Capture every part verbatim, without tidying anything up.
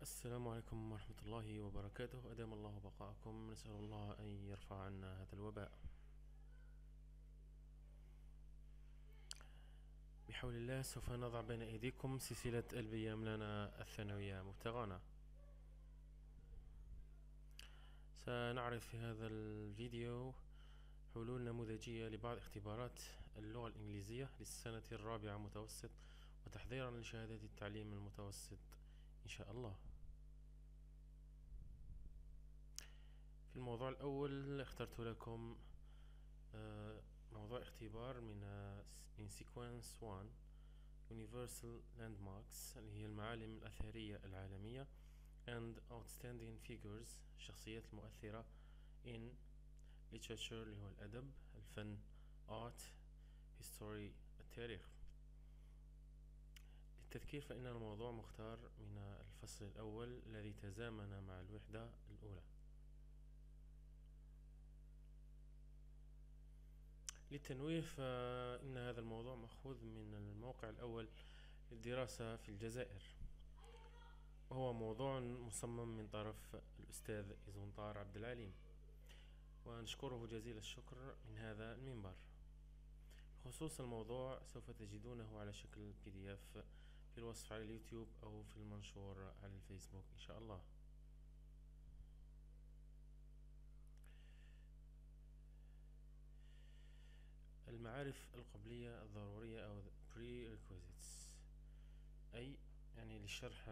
السلام عليكم ورحمة الله وبركاته. أدام الله بقاءكم. نسأل الله أن يرفع عنا هذا الوباء بحول الله. سوف نضع بين أيديكم سلسلة البيام لنا الثانوية مبتغانا. سنعرف في هذا الفيديو حلول نموذجية لبعض اختبارات اللغة الإنجليزية للسنة الرابعة متوسط، وتحضيرا لشهادة التعليم المتوسط إن شاء الله. في الموضوع الأول اخترت لكم آه، موضوع اختبار من من sequence واحد Universal Landmarks اللي هي المعالم الأثرية العالمية and Outstanding Figures الشخصيات المؤثرة in Literature اللي هو الأدب، الفن Art، History التاريخ. للتذكير فإن الموضوع مختار من الفصل الأول الذي تزامن مع الوحدة الأولى. للتنويه فإن هذا الموضوع مأخوذ من الموقع الأول للدراسة في الجزائر، وهو موضوع مصمم من طرف الأستاذ إزونطار عبد العليم، ونشكره جزيل الشكر من هذا المنبر. بخصوص الموضوع سوف تجدونه على شكل بي دي اف في الوصف على اليوتيوب أو في المنشور على الفيسبوك إن شاء الله. المعارف القبلية الضرورية أو prerequisites، أي يعني للشرح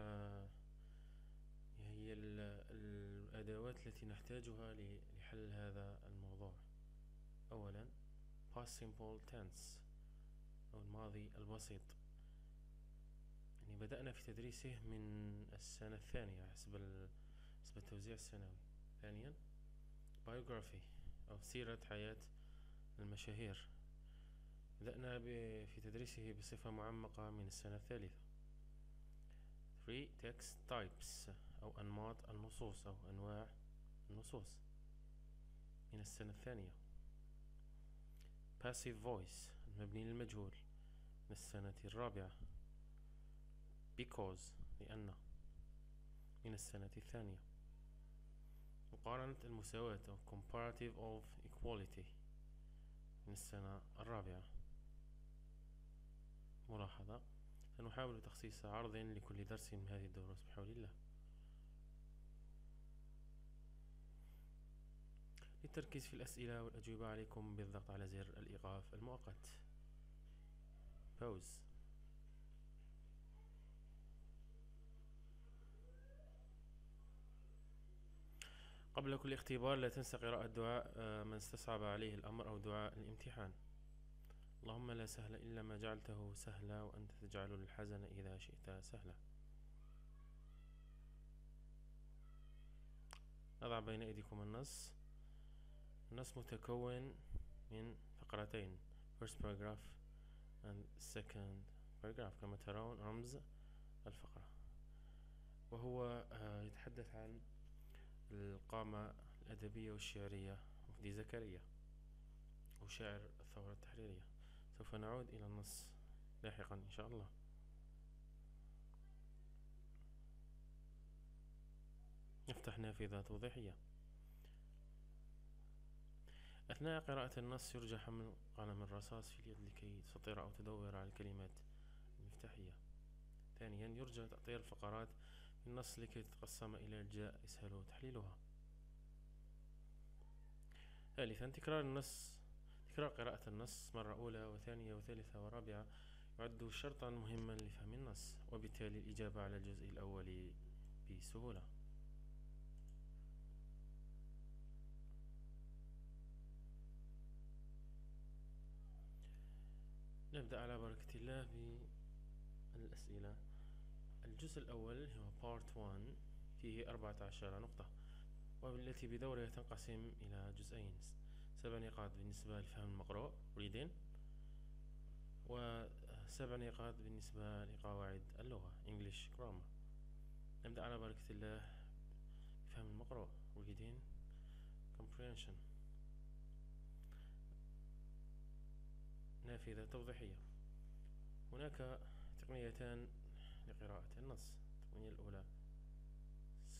هي الأدوات التي نحتاجها لحل هذا الموضوع. أولا past simple tense أو الماضي البسيط، يعني بدأنا في تدريسه من السنة الثانية حسب حسب التوزيع السنوي. ثانيا biography أو سيرة حياة المشاهير، بدأنا في تدريسه بصفة معمقة من السنة الثالثة. three text types أو أنماط النصوص أو أنواع النصوص من السنة الثانية. passive voice المبني للمجهول من السنة الرابعة. because لأن من السنة الثانية. مقارنة المساواة أو comparative of equality من السنة الرابعة. ملاحظة: سنحاول تخصيص عرض لكل درس من هذه الدروس بحول الله. للتركيز في الأسئلة والأجوبة عليكم بالضغط على زر الإيقاف المؤقت pause. قبل كل اختبار لا تنسى قراءة دعاء من استصعب عليه الأمر أو دعاء الامتحان. اللهم لا سهل إلا ما جعلته سهلا وأنت تجعل الحزن إذا شئت سهلا. نضع بين أيديكم النص. النص متكون من فقرتين first paragraph and second paragraph كما ترون رمز الفقرة، وهو يتحدث عن القامة الأدبية والشعرية مفدي زكريا وشاعر الثورة التحريرية. سوف نعود إلى النص لاحقا إن شاء الله. نفتح نافذة توضيحية. أثناء قراءة النص يرجى حمل قلم الرصاص في اليد لكي تسطر أو تدور على الكلمات المفتاحية. ثانيا يرجى تأطير الفقرات في النص لكي تتقسم إلى أجزاء يسهل تحليلها. ثالثا تكرار النص تكرار قراءة النص مرة أولى وثانية وثالثة ورابعة يعد شرطا مهما لفهم النص، وبالتالي الإجابة على الجزء الأول بسهولة. نبدأ على بركة الله بالأسئلة. الجزء الأول هو Part واحد فيه أربعة عشر نقطة، والتي بدورها تنقسم إلى جزئين: سبع نقاط بالنسبة لفهم المقروء reading، وسبع نقاط بالنسبة لقواعد اللغة English grammar. نبدأ على بركة الله بفهم المقروء reading comprehension. نافذة توضيحية. هناك تقنيتان لقراءة النص. التقنية الأولى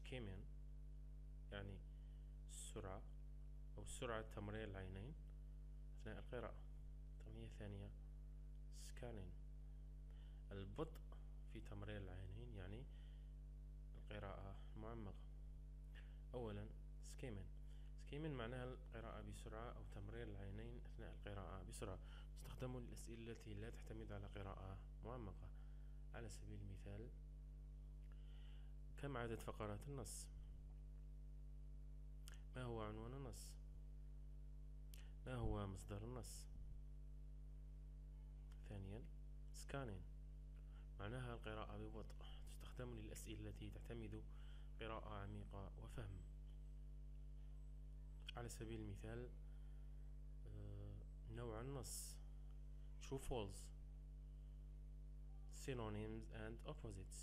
skimming يعني السرعة أو سرعة تمرير العينين أثناء القراءة. التقنية الثانية scanning البطء في تمرير العينين يعني القراءة المعمقة. أولا skimming skimming معناها القراءة بسرعة أو تمرير العينين أثناء القراءة بسرعة، تستخدم للأسئلة التي لا تعتمد على قراءة معمقة. على سبيل المثال كم عدد فقرات النص؟ ما هو عنوان النص؟ ما هو مصدر النص؟ ثانيا scanning معناها القراءة ببطء، تستخدم للأسئلة التي تعتمد قراءة عميقة وفهم. على سبيل المثال نوع النص true false synonyms and opposites.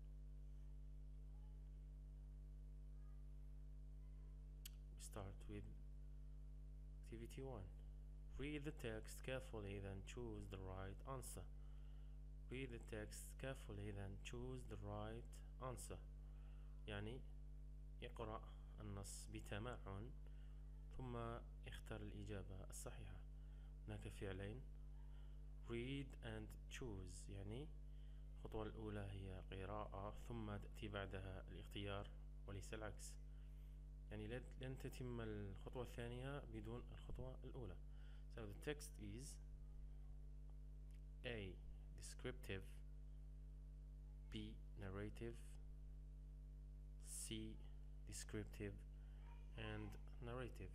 We start with activity one. Read the text carefully then choose the right answer. Read the text carefully then choose the right answer يعني اقرأ النص بتمعن ثم اختر الإجابة الصحيحة. هناك فعلين read and choose يعني الخطوة الأولى هي قراءة ثم تأتي بعدها الاختيار وليس العكس، يعني لن تتم الخطوة الثانية بدون الخطوة الأولى. So the text is A. Descriptive, B. Narrative, C. Descriptive and narrative.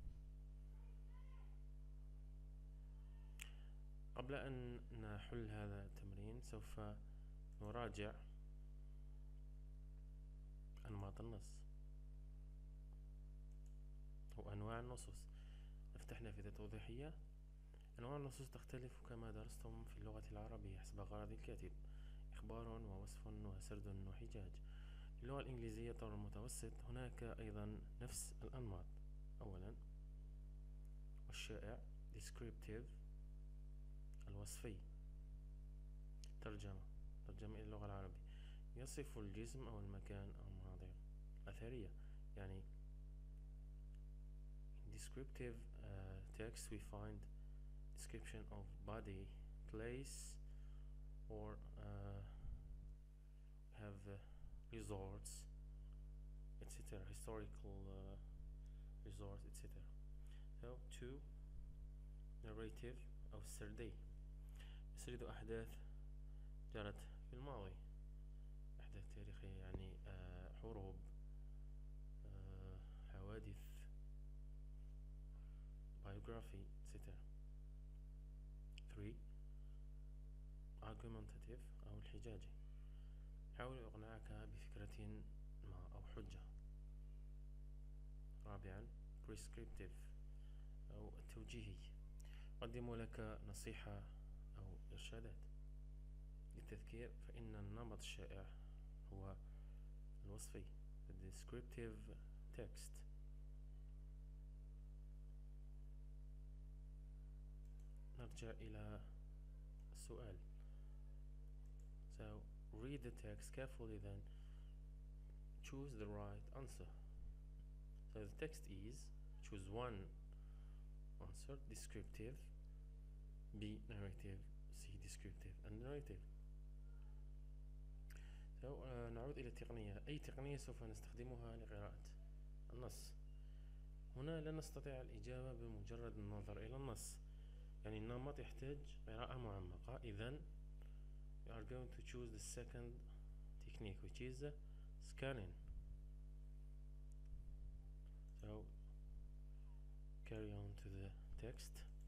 قبل أن نحل هذا التمرين سوف نراجع أنماط النص وأنواع النصوص. نفتح نافذة توضيحية. أنواع النصوص تختلف كما درستم في اللغة العربية حسب غرض الكاتب، إخبار ووصف وسرد وحجاج. في اللغة الإنجليزية طور المتوسط هناك أيضا نفس الأنماط. أولا والشائع descriptive الوصفي. ترجمة ترجمة إلى اللغة العربية يصف الجسم أو المكان أو المناظر أثرية، يعني in descriptive uh, text we find description of body, place, or uh, have uh, resorts, et cetera, historical uh, resorts, et cetera. So two narrative أو السردي يسرد أحداث جرت في الماضي، أحداث تاريخية يعني آه حروب آه حوادث biography et cetera. three argumentative أو الحجاجي يحاول إقناعك بفكرة ما أو حجة. رابعا prescriptive أو التوجيهي يقدم لك نصيحة أو إرشادات. للتذكير فإن النمط الشائع هو الوصفي the descriptive text. نرجع إلى السؤال. So read the text carefully then choose the right answer. So the text is choose one answer descriptive, B narrative, C descriptive and narrative. So uh, نعود إلى التقنية. أي تقنية سوف نستخدمها لقراءة النص؟ هنا لا نستطيع الإجابة بمجرد النظر إلى النص، يعني النمط يحتاج قراءة معمقة. إذن we are going to choose the second technique which is uh, scanning. So carry on to the text.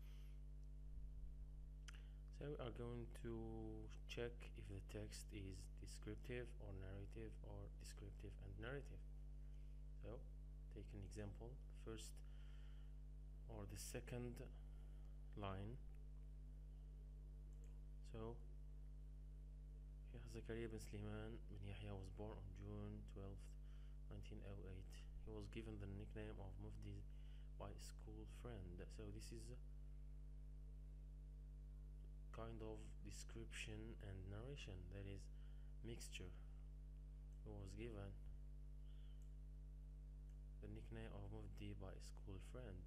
So we are going to check if the text is descriptive or narrative or descriptive and narrative. So take an example, first or the second line. So here Zakaria bin Sliman bin Yahya was born on June twelfth nineteen oh eight. He was given the nickname of Mufdi by a school friend. So this is a kind of description and narration, that is mixture. He was given nickname of Mufdi by a school friend.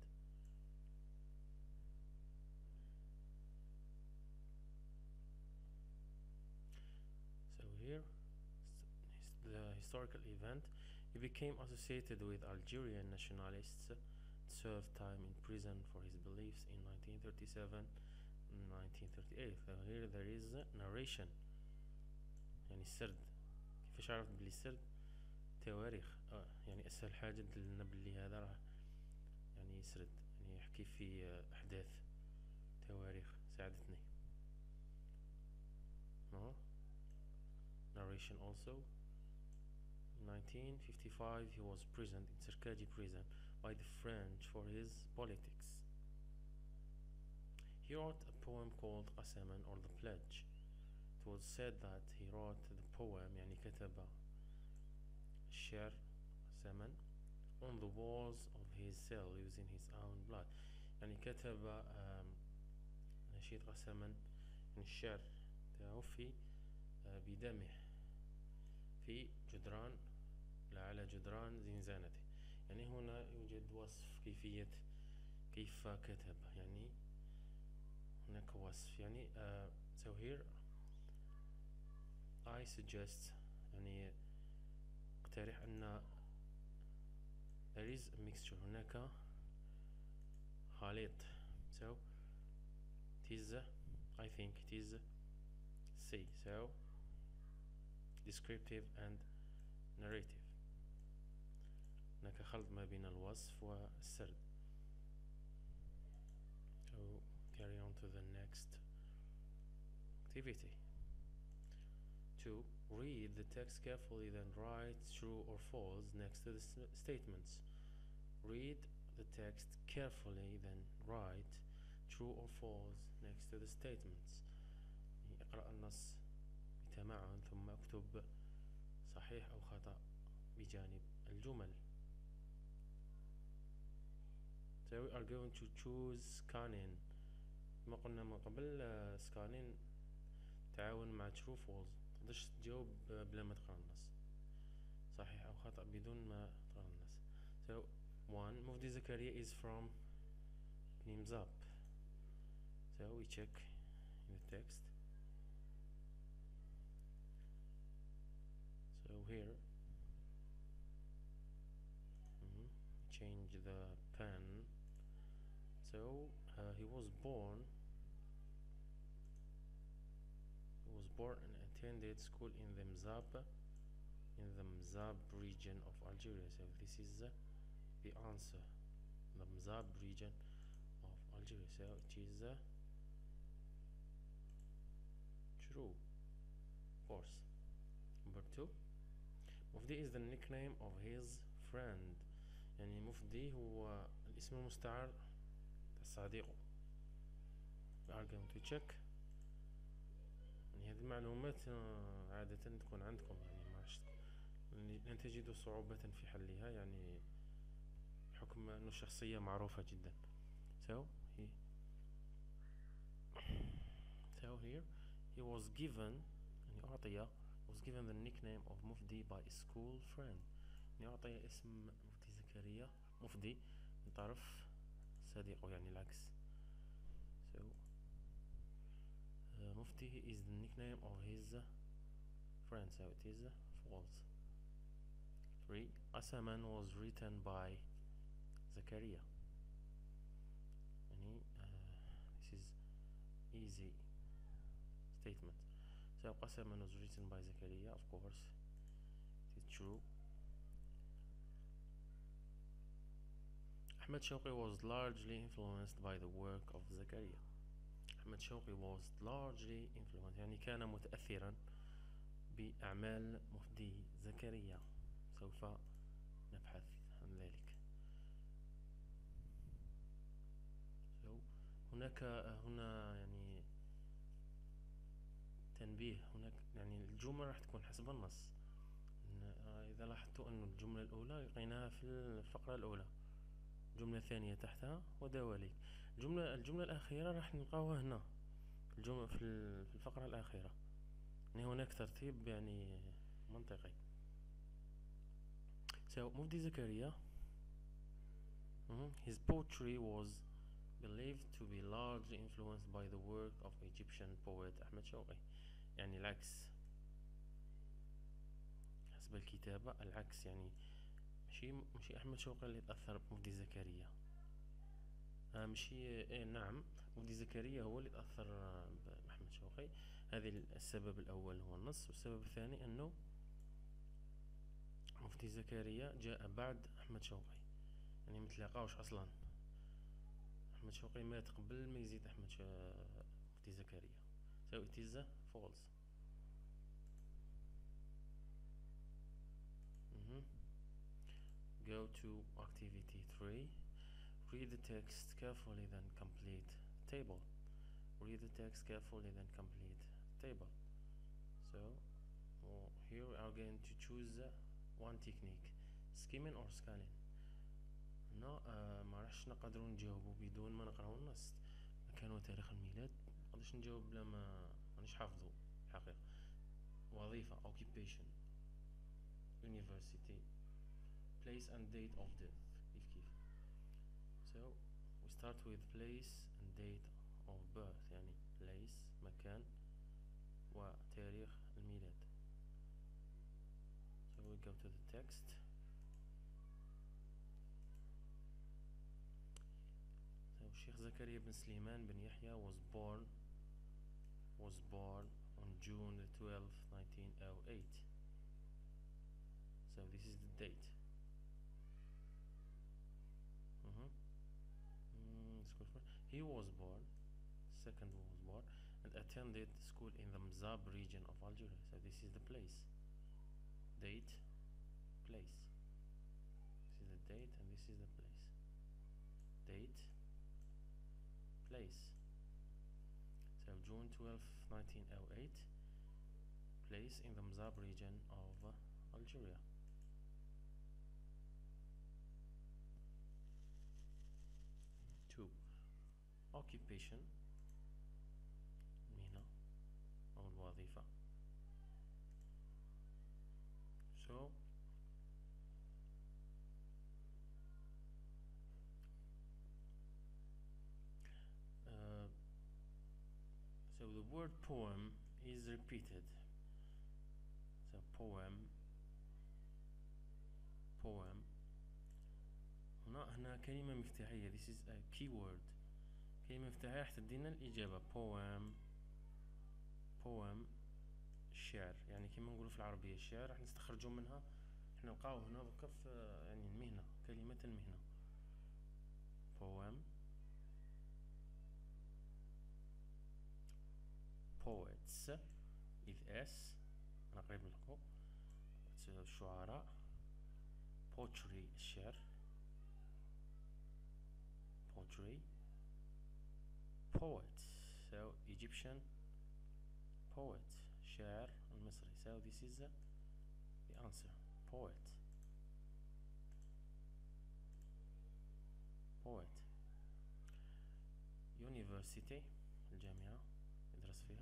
So here, the historical event, he became associated with Algerian nationalists, served time in prison for his beliefs in nineteen thirty-seven and nineteen thirty-eight. So here there is narration، يعني السرد. كيفاش عرفت بلي السرد؟ تواريخ. آه يعني اسهل حاجة دلنا بلي هذا راه يعني يسرد، يعني يحكي في آه احداث، تواريخ ساعدتني. no narration also. In nineteen fifty-five he was imprisoned in Serkaji prison by the French for his politics. He wrote a poem called Qasaman, or the Pledge. It was said that he wrote the poem يعني كتب الشعر قسما on the walls of his cell using his own blood. يعني كتب آم، نشيد قسما يعني الشعر تاعو في آه، بدمه في جدران، لا على جدران زنزانته. يعني هنا يوجد وصف كيفية كيف كتب، يعني هناك وصف يعني uh, so here I suggest يعني اقترح أن there is a mixture، هناك خليط. so it is I think it is C، so descriptive and narrative. هناك خلط ما بين الوصف والسرد. so carry on to the next activity. Two, read the text carefully, then write true or false next to the statements. Read the text carefully, then write true or false next to the statements. اقرأ النص بتمعن ثم اكتب صحيح أو خطأ بجانب الجمل. So we are going to choose scanning. ما قلنا من قبل scanning تعاون مع true false، متقدرش تجاوب بلا ما تقرأ النص، صحيح أو خطأ بدون ما تقرأ النص. So one, Mufdi Zakaria is from Nimzab. So we check in the text. So here mm-hmm, change the pen. So uh, he was born he was born and attended school in the Mzab in the Mzab region of Algeria. So this is uh, the answer, the Mzab region of Algeria. So it is uh, true, of course. Number two, Mufdi is the nickname of his friend. يعني مفدي هو الاسم المستعار صديقه. we are going to check. يعني هذه المعلومات عادة تكون عندكم، يعني ما عرفتش لن تجدوا صعوبة في حلها، يعني بحكم أنه شخصية معروفة جدا. so he so here he was given يعني أعطي was given the nickname of Mufdi by a school friend. يعني أعطي اسم مفدي زكريا مفدي من طرف صديقه، يعني العكس. so uh, Mufti is the nickname of his uh, friend, so it is uh, false. Three, Qasaman was written by Zakaria. يعني uh, this is easy statement. So Qasaman was written by Zakaria, of course it is true. Ahmed Shawqi was largely influenced by the work of Zakaria. Ahmed Shawqi was largely influenced يعني كان متأثرا بأعمال مفدي زكريا. سوف نبحث عن ذلك. so هناك هنا يعني تنبيه، هناك يعني الجمل راح تكون حسب النص. إذا لاحظتوا أن الجملة الأولى لقيناها في الفقرة الأولى، الجملة الثانية تحتها ودواليك. الجملة الجملة الأخيرة راح نلقاوها هنا الجملة في الفقرة الأخيرة. يعني هناك ترتيب يعني منطقي. so Mufdi Zakaria Mhm. His poetry was believed to be largely influenced by the work of Egyptian poet أحمد شوقي. يعني العكس حسب الكتابة، العكس يعني مشي مشي أحمد شوقي اللي تأثر بمفدي زكريا. آه مشي إيه نعم، مفدي زكريا هو اللي تأثر آه، بأحمد شوقي. هذه السبب الأول هو النص، والسبب الثاني أنه مفدي زكريا جاء بعد أحمد شوقي، يعني متلاقاوش أصلا. أحمد شوقي مات قبل ما يزيد أحمد شو... مفدي زكريا. So it is uh, false. Mhm. Go to activity three. Read the text carefully, then complete table. Read the text carefully, then complete table. So oh, here we are going to choose uh, one technique, skimming or scanning. هنا آه ما راحش نقدروا نجاوبوا بدون ما نقراو النص. مكان وتاريخ الميلاد مقدرش نجاوب بلا ما مانيش حافظه الحقيقة. وظيفة occupation, university, place and date of death كيف كيف. So we start with place and date of birth، يعني place مكان وتاريخ الميلاد. So we go to the text. So Sheikh Zakaria bin Sliman bin Yahya was born was born on June the twelfth, nineteen oh eight. So this is the date. Mm-hmm. Mm, he was born, second was born, and attended school in the Mzab region of Algeria. So this is the place. Date, place. This is the date and this is the place. Date, place. So June twelfth, nineteen oh eight. Place in the Mzab region of uh, Algeria. Two. Occupation, مهنة أو الوظيفة. So uh, so the word poem is repeated. So poem poem هنا هنا كلمة مفتاحية. This is a keyword. كلمة مفتاحية راح تدينا الإجابة. poem poem الشعر، يعني كما نقولوا في العربية الشعر راح نستخرجوا منها، راح نلقاو هنا بكف يعني المهنة، كلمة المهنة. poem poets with s أنا قريب لكم. الشعراء. poetry الشعر poetry. poet so Egyptian poet شاعر المصري. So this is uh, the answer. poet poet. university الجامعة يدرس فيها.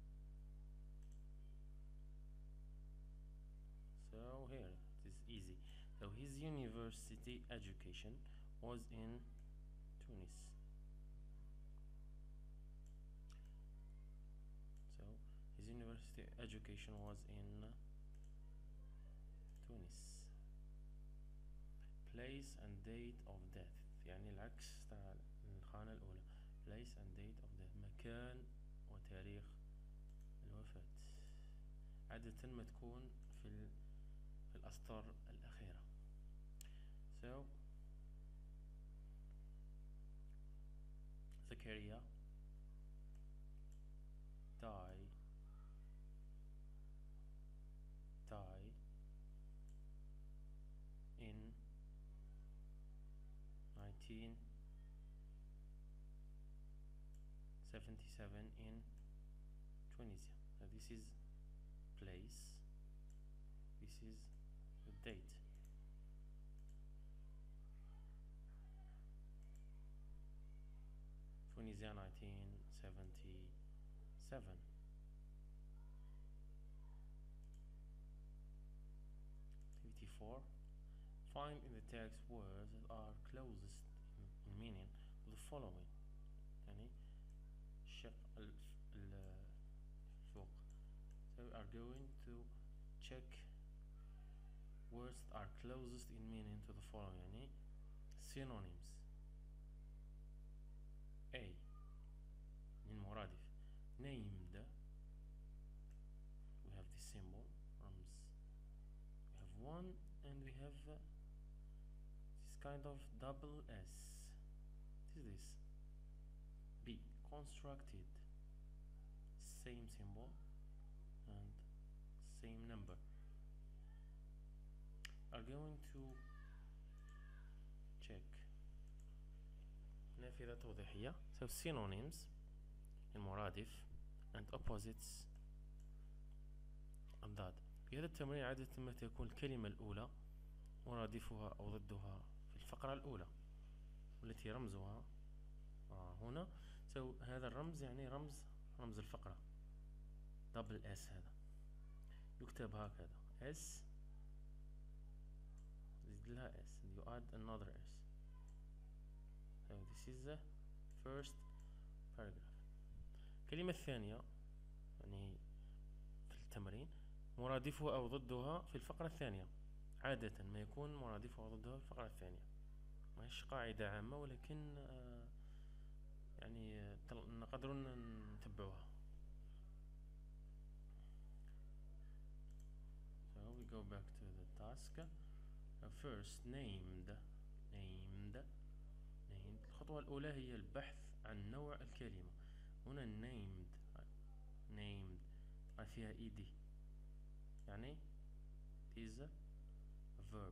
So here it is easy. So his university education was in Tunis. So his university education was in Tunis. Place and date of death، يعني العكس تاع الخانة الأولى. Place and date of death، مكان وتاريخ الوفاة. عادة ما تكون في ال في الأسطر الأخيرة. So Zakaria die die in nineteen seventy-seven in Tunisia. So this is place, this is the date. Tunisia nineteen seventy-seven. fifty-four. Find in the text words that are closest meaning to the following. يعني الشق الفوق. So we are going to check words that are closest in meaning to the following. يعني synonyms. A من مرادف. Named, we have this symbol رمز. We have one and we have uh, this kind of double S. What is this? B. Constructed. Same symbol and same number. Are going to check نافذة توضيحية. So synonyms المرادف and opposites الضاد. في هذا التمرين عادة ما تكون الكلمة الأولى مرادفها أو ضدها في الفقرة الأولى والتي رمزها آه هنا. so هذا الرمز يعني رمز رمز الفقرة double S. هذا يكتب هكذا S زيد لها S you add another S. so this is the first paragraph. الكلمة الثانية يعني في التمرين مرادفها أو ضدها في الفقرة الثانية. عادة ما يكون مرادفها أو ضدها في الفقرة الثانية. ماهيش قاعدة عامة ولكن آه يعني نقدر نتبعوها. so we go back to the task. uh, first named named named الخطوة الأولى هي البحث عن نوع الكلمة. هنا named named فيها ed يعني it is a verb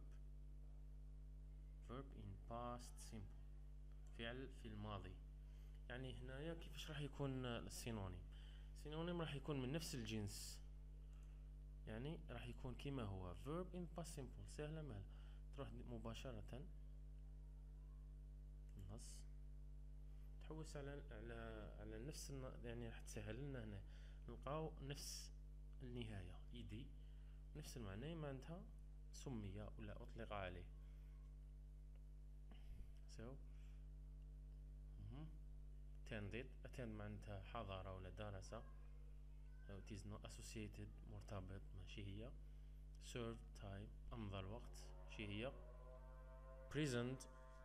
verb in past simple فعل في الماضي. يعني هنايا كيفاش راح يكون السينونيم؟ السينونيم راح يكون من نفس الجنس يعني راح يكون كما هو verb in past simple. سهلة مهلة تروح مباشرة النص تحوس على على على نفس يعني راح تسهل لنا هنا نلقاو نفس النهاية ايدي نفس المعنى معناتها سمي ولا أطلق عليه. so attended attend معناتها حضر ولا درس. so it is not associated مرتبط ماشي هي. served time أمضى الوقت ماشي هي. present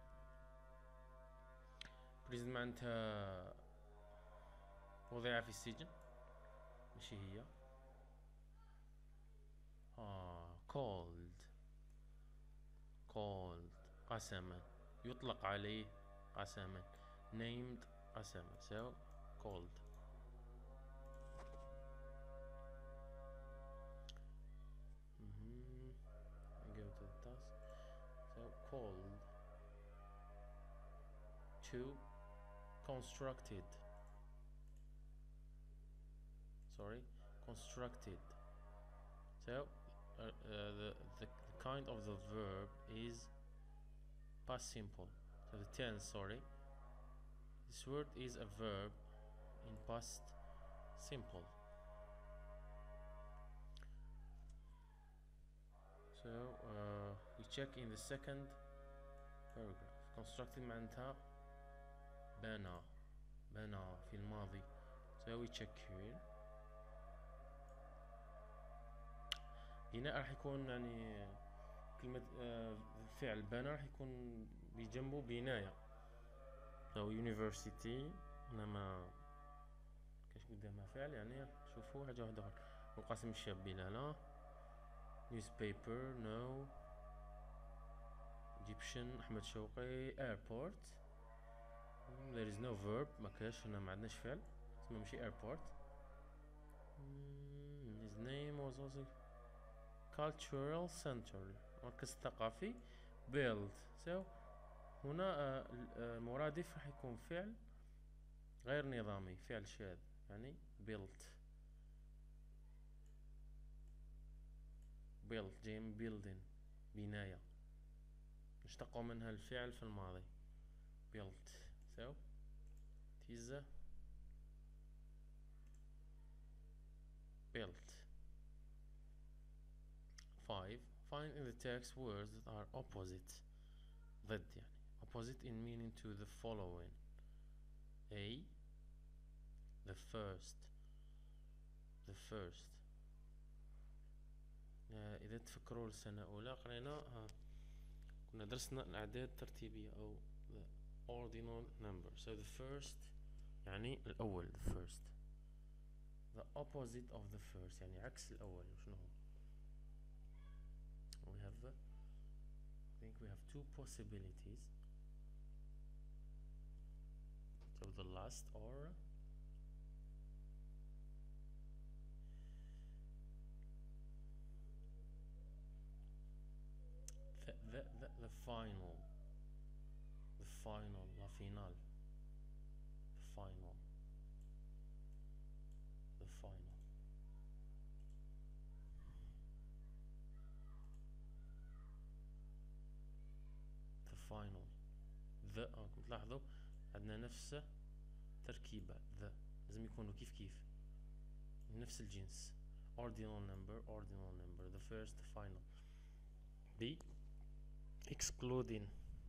present معناتها وضع في السجن ماشي هي. آه called called قسما يطلق عليه قسما. named قسما. so called. mm-hmm. I go to the task. so called to constructed sorry constructed. so uh, uh, the, the kind of the verb is past simple. so the tense sorry this word is a verb in past simple. so uh, we check in the second paragraph. constructed معناتها بنى بنى في الماضي. so we check here هنا راح يكون يعني كلمة آه فعل بنى راح يكون بجنبه بناية أو university. إنما كاش قدامها فعل يعني شوفوا حاجة واحدة أخرى. القاسم الشابي لا لا. newspaper no. Egyptian أحمد شوقي. airport there is no verb ما كاش هنا ما عندناش فعل اسمه ماشي airport. his name was also cultural center مركز ثقافي. build so هنا المرادف راح يكون فعل غير نظامي فعل شاذ يعني built built جاي من building بناية نشتق منها الفعل في الماضي built. so it is built. five. Find in the text words that are opposite ضد يعني opposite in meaning to the following. A, the first the first آه إذا تفكروا السنة أولى قرينا آه كنا درسنا الأعداد الترتيبية أو the ordinal number. So the first يعني الأول, the first. The opposite of the first يعني عكس الأول شنو هو؟ We have uh, I think we have two possibilities. So the last or the, the, the, the final the final la final the final the final the final the آه كنت تلاحظوا عندنا نفس تركيبة the لازم يكونوا كيف كيف نفس الجنس. ordinal number ordinal number the first the final. B, excluding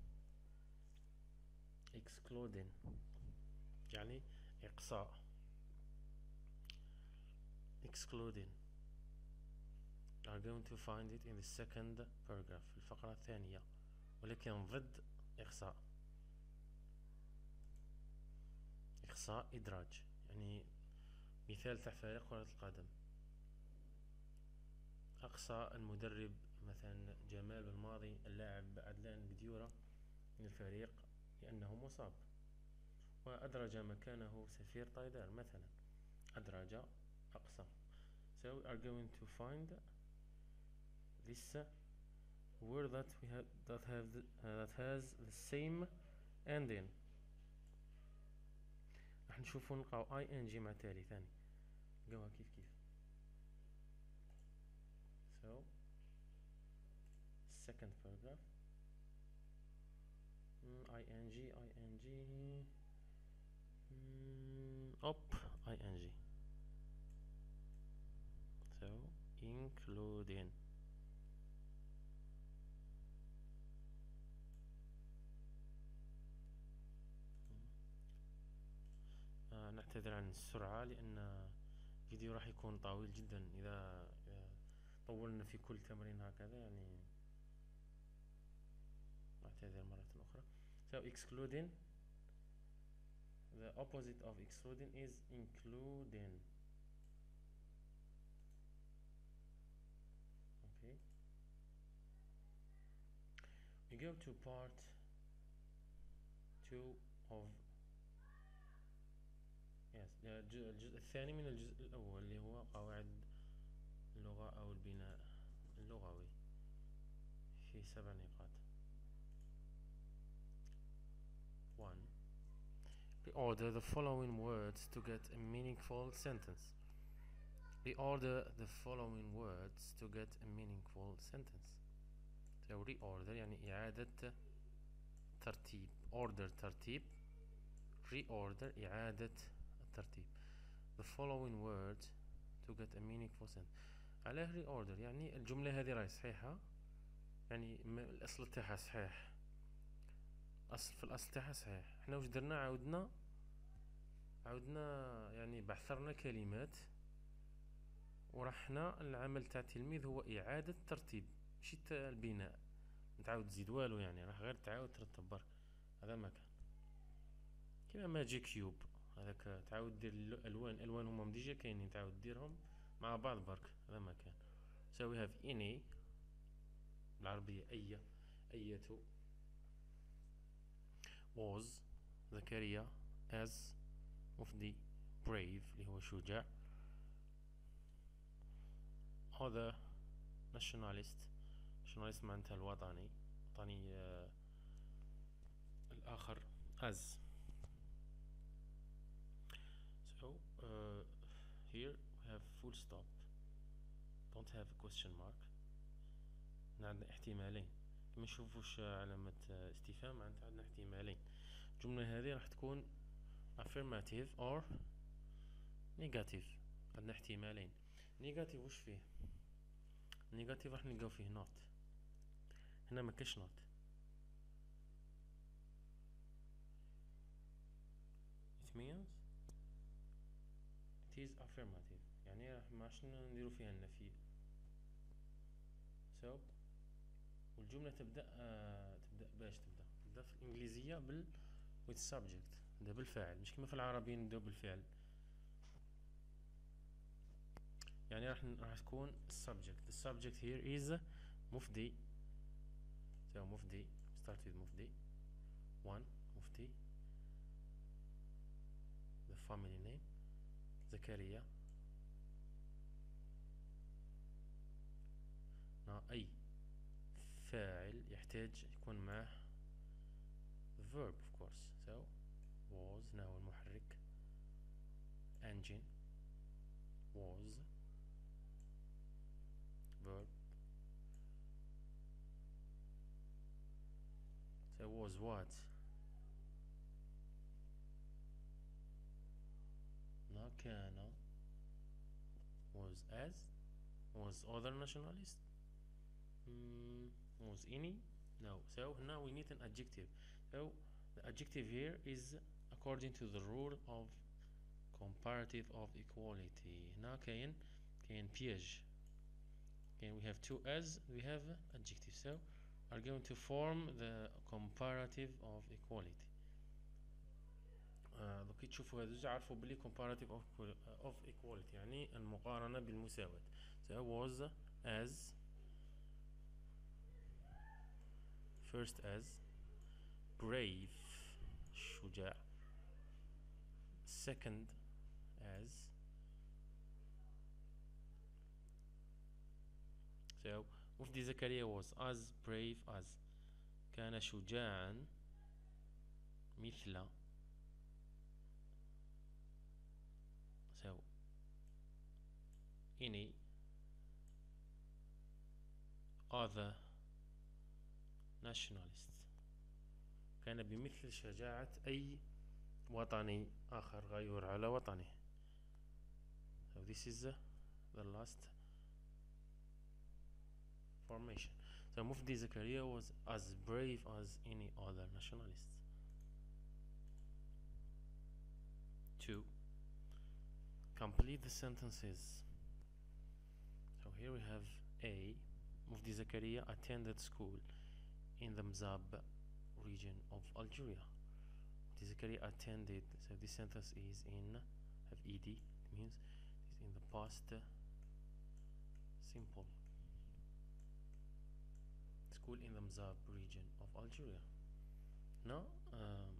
excluding يعني إقصاء. excluding are going to find it in the second paragraph في الفقرة الثانية, ولكن ضد إقصاء. إقصاء إدراج يعني مثال تاع فريق كرة القدم. أقصى المدرب مثلا جمال بالماضي اللاعب عدلان بديورة من الفريق لأنه مصاب, وأدرج مكانه سفير طايدار مثلا. أدرج أقصى. So we are going to find this uh, word that we have that have the, uh, that has the same ending. راح نشوفو نلقاو ing مع تالي ثاني نلقاوها كيف كيف. So second paragraph mm, ing ing mm, up ing. So including آه نعتذر عن السرعة لأن الفيديو راح يكون طويل جدا إذا طولنا في كل تمرين هكذا, يعني نعتذر مرة أخرى. So excluding, the opposite of excluding is including. Okay, we go to part two of yes الجزء الثاني من الجزء الأول اللي هو قواعد اللغة أو البناء اللغوي في سبع نقاط. one. Reorder the following words to get a meaningful sentence. Reorder the following words to get a meaningful sentence. So reorder يعني إعادة ترتيب. order ترتيب. reorder إعادة الترتيب. The following words to get a meaningful sentence. عليه reorder يعني الجملة هذه راهي صحيحة, يعني الأصل تاعها صحيح, أصل في الأصل تاعها صحيح. احنا وش درنا؟ عاودنا عاودنا يعني بعثرنا كلمات ورحنا العمل تاع التلميذ هو إعادة ترتيب ماشي البناء. نتعاود تزيد والو, يعني راح غير تعاود ترتب برك. هذا ما كان كيما ماجي كيوب هذاك تعاود دير الألوان. الألوان هما مديجا كاينين تعاود ديرهم مع بعض برك. هذا ما كان. So we have any بالعربية أي أية, was زكريا, as مفدي, brave اللي هو شجاع, other nationalist nationalist معناتها الوطني وطني آه الآخر as. So uh, here we have full stop, don't have a question mark. عندنا احتمالين, ما نشوفوش علامة استفهام, معناتها عندنا احتمالين. الجملة هذه راح تكون affirmative or negative. عندنا احتمالين. negative وش فيه؟ negative راح نلقاو فيه not. هنا ما كاش not. it means it is affirmative، يعني راح ماش نديرو فيها النفي. so والجملة تبدأ آه تبدأ باش تبدأ تبدأ في الإنجليزية بال with subject، تبدأ بالفاعل، مش كما في العربية نبدأو بالفعل. يعني راح راح تكون subject. the subject here is مفدي. so مفدي start with مفدي one مفدي the family name زكريا. أي فاعل يحتاج يكون معه the verb of course. so was نحو المحرك engine was verb. so was what نا كان was as was other nationalist mm, was any no. so now we need an adjective. so the adjective here is according to the rule of comparative of equality. هنا كاين كاين piège. okay we have two as we have adjective so are going to form the comparative of equality. دوك كي تشوفوا هادو عرفوا بلي comparative of, of equality يعني المقارنة بالمساواة. so was as first as brave شجاع second as so مفدي زكريا was as brave as كان شجاعا مثل so any other nationalist كان بمثل شجاعة أي وطني آخر غيور على وطنه. so this is uh, the last formation. so مفدي زكريا was as brave as any other nationalist. two complete the sentences. so here we have A مفدي زكريا attended school in the Mzab region of Algeria. مفدي زكريا attended so this sentence is in have ed it means it's in the past simple. school in the Mzab region of Algeria. now um,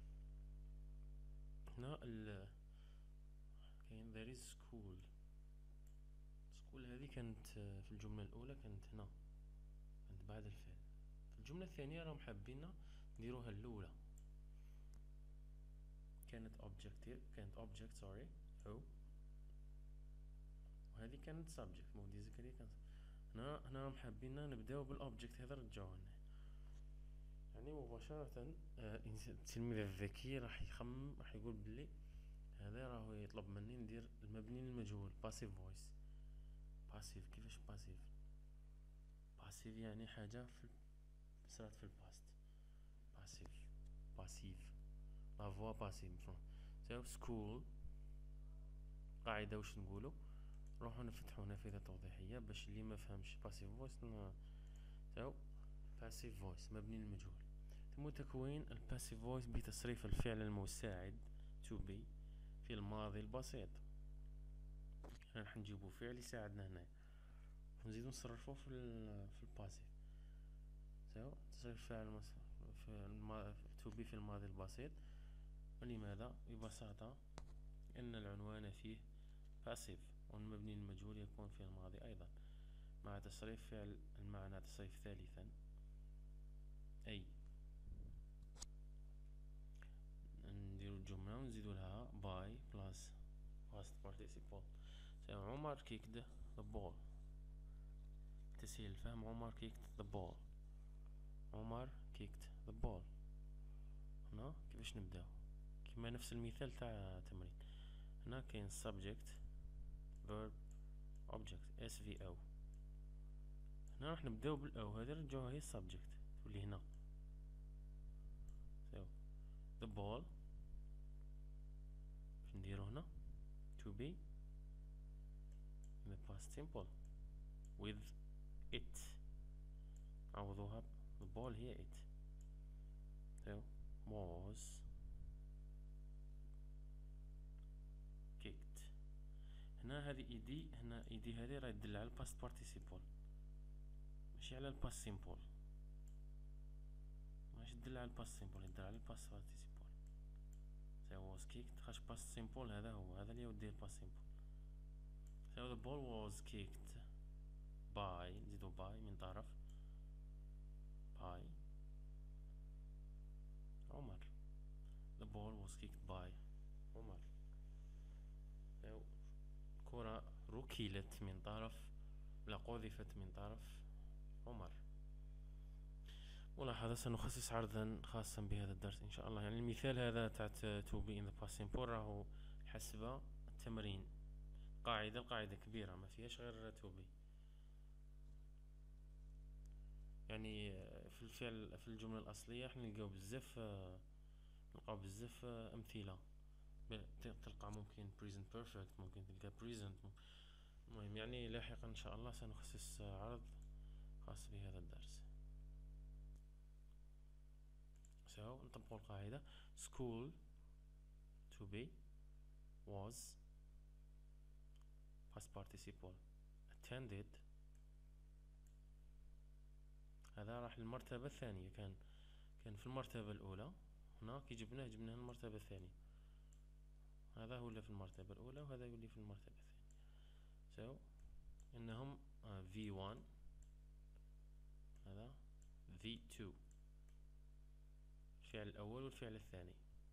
now ال كاين there is school. school هذه كانت في الجملة الأولى كانت هنا كانت بعد الفعل. في الجملة الثانية راهم حابين نديروها الأولى كانت objective كانت object sorry أو وهذه كانت subject مفدي زكريا كانت هنا هنا راهم حابين نبداو بالobject هذا رجعوه يعني مباشرة. آه التلميذ الذكي راح يخمم راح يقول بلي هذا راهو يطلب مني ندير المبني للمجهول passive voice. passive كيفاش passive passive يعني حاجة في صارت في الباست passive passive la voix passive. so school قاعدة وش نقولوا روحوا نفتحوا نافذة توضيحية باش اللي ما فهمش passive voice ن... so passive voice مبني للمجهول. ثم تكوين ال passive voice بتصريف الفعل المساعد to be في الماضي البسيط. احنا راح نجيبو فعل يساعدنا هنا ونزيدو نصرفوه في ال في الباسيف. so تصريف فعل في الما to be في الماضي البسيط. ولماذا؟ ببساطة ان العنوان فيه passive والمبني المجهول يكون في الماضي ايضا مع تصريف فعل المعنى تصريف ثالثا اي. نديرو الجملة ونزيدو لها by plus past participle. so عمر kicked the ball. تسهيل الفهم عمر kicked the ball. عمر kicked the ball. هنا كيفاش نبداو كيما نفس المثال تاع تمرين. هنا كاين subject verb object S V O. هنا راح نبداو بالاو هذه نرجعوها هي subject تولي هنا. so the ball نديرو هنا to be in the past simple with it. عوضوها the ball هي it. so was kicked. هنا هذه ايدي، هنا ايدي هذه راه تدل على الباست participle ماشي على الباست سيمبل، ماشي تدل على الباست سيمبل، يدل على الباست participle. so was kicked خاش باست سيمبل هذا هو، هذا اللي يوديه الباست سيمبل. so the ball was kicked by، نزيدو by من طرف by عمر. the ball was kicked by عمر. so كرة ركلت من طرف، لا قذفت من طرف عمر. ملاحظة سنخصص عرضا خاصا بهذا الدرس إن شاء الله. يعني المثال هذا تاعت to be in the past simple راهو حسب التمرين، قاعدة القاعدة كبيرة ما فيهاش غير to be. يعني في الفعل في الجملة الأصلية احنا نلقاو بزاف، نلقاو بزاف أمثلة. تلقى ممكن present perfect، ممكن تلقى present. المهم يعني لاحقا إن شاء الله سنخصص عرض خاص بهذا الدرس. so نطبق القاعدة school to be was past participle attended. هذا راح للمرتبة الثانية، كان كان في المرتبة الأولى، هنا كي جبناه جبناه المرتبة الثانية. هذا هو اللي في المرتبة الأولى وهذا هو اللي في المرتبة الثانية. so إنهم في واحد هذا في اثنين، الفعل الأول والفعل الثاني.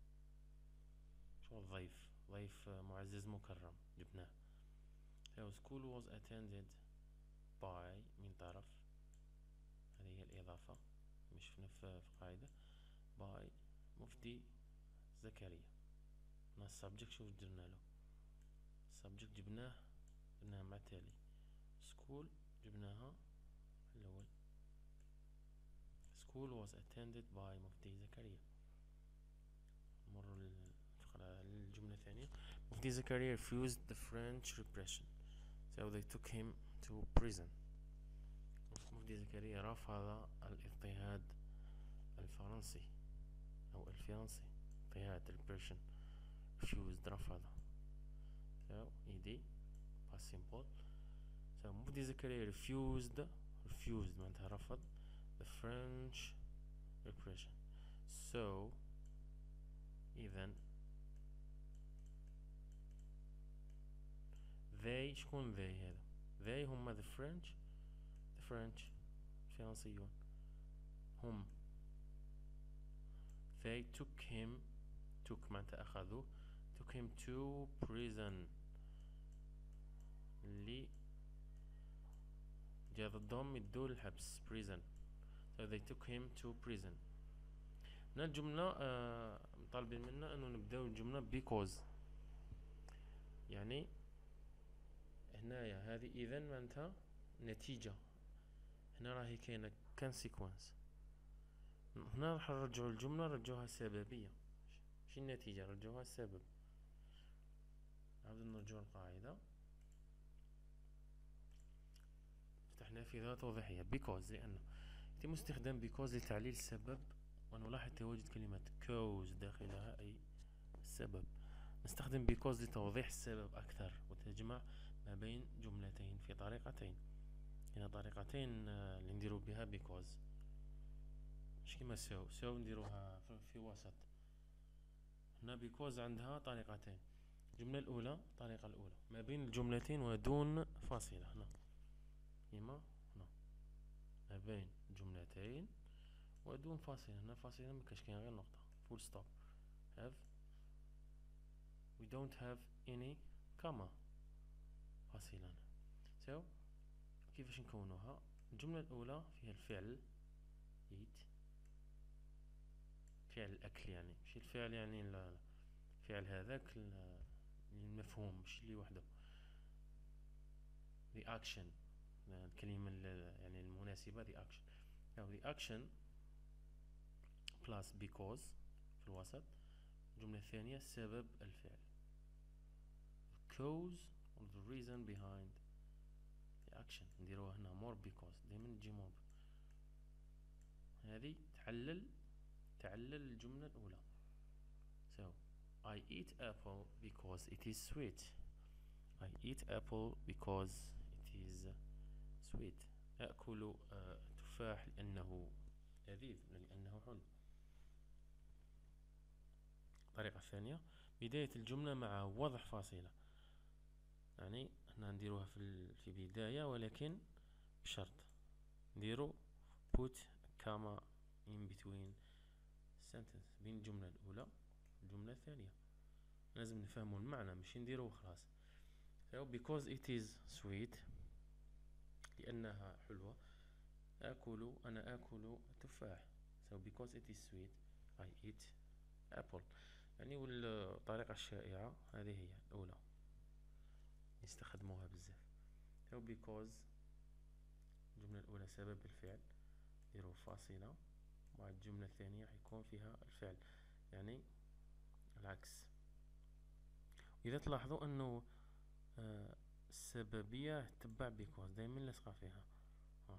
شو الضيف، ضيف معزز مكرم جبناه. so school was attended by من طرف، هذه هي الإضافة مش في نفس القاعدة by مفتي زكريا. هنا السبجكت شوف درنا له السبجكت جبناه جبناه مع التالي، school جبناها الأول school was attended by مفتي زكريا. نمر للفقرة للجملة الثانية. مفتي زكريا refused the French repression so they took him to prison. مفتي زكريا رفض الاضطهاد الفرنسي أو الفرنسي، اضطهاد repression refused رفض. so ed past simple. so مفتي زكريا refused refused معناتها رفض the French repression. so إذن they شكون they هذا they هم the French the French الفرنسيون هم they took him took معناتها أخذوه took him to prison اللي جا ضدهم يدوه للحبس prison. so they took him to prison. هنا الجملة آه طالبين منا أنه نبدأ الجملة because، يعني هنايا هذه إذن معناتها نتيجة، هنا راهي كاينة consequence. هنا راح نرجعوا الجملة نرجعوها سببية ماشي النتيجة، نرجعوها السبب. نعاودو نرجعو القاعدة، فتح نافذة توضيحية because، لأنه يتم استخدام because لتعليل السبب، ونلاحظ تواجد كلمة cause داخلها أي السبب. نستخدم because لتوضيح السبب أكثر وتجمع ما بين جملتين في طريقتين. هنا طريقتين اللي نديرو بها because، مش كيما so so نديروها في وسط. هنا because عندها طريقتين، الجملة الأولى الطريقة الأولى ما بين الجملتين ودون فاصلة. هنا كيما هنا ما بين جملتين ودون فاصلة، هنا فاصلة مكاش كاين غير نقطة full stop. have we don't have any comma فاصلة. so كيفاش نكونوها؟ الجملة الأولى فيها الفعل eat، فعل الأكل يعني ماشي الفعل يعني الفعل هذاك المفهوم مش اللي وحده. the action الكلمة يعني المناسبة the action. now the action plus because في الوسط. الجملة الثانية سبب الفعل cause or the reason behind the action. نديروها هنا more because، دايما تجي more. هذه تحلل تعلل الجملة الأولى. so I eat apple because it is sweet. I eat apple because it is sweet. أكل آه تفاح لأنه لذيذ، لأنه حلو. الطريقة الثانية بداية الجملة مع وضع فاصلة، يعني هنا نديروها في في بداية ولكن بشرط نديرو put comma in between sentence، بين الجملة الأولى والجملة الثانية. لازم نفهموا المعنى مش نديرو خلاص. so because it is sweet، لأنها حلوة. أكل أنا أكل تفاح. so because it is sweet I eat apple. يعني والطريقة الشائعة هذه هي الأولى يستخدموها بزاف. so because الجملة الأولى سبب الفعل، نديرو فاصلة مع الجملة الثانية حيكون فيها الفعل، يعني العكس. إذا تلاحظوا أنه آه السببية تتبع because دايما لصقة فيها. آه.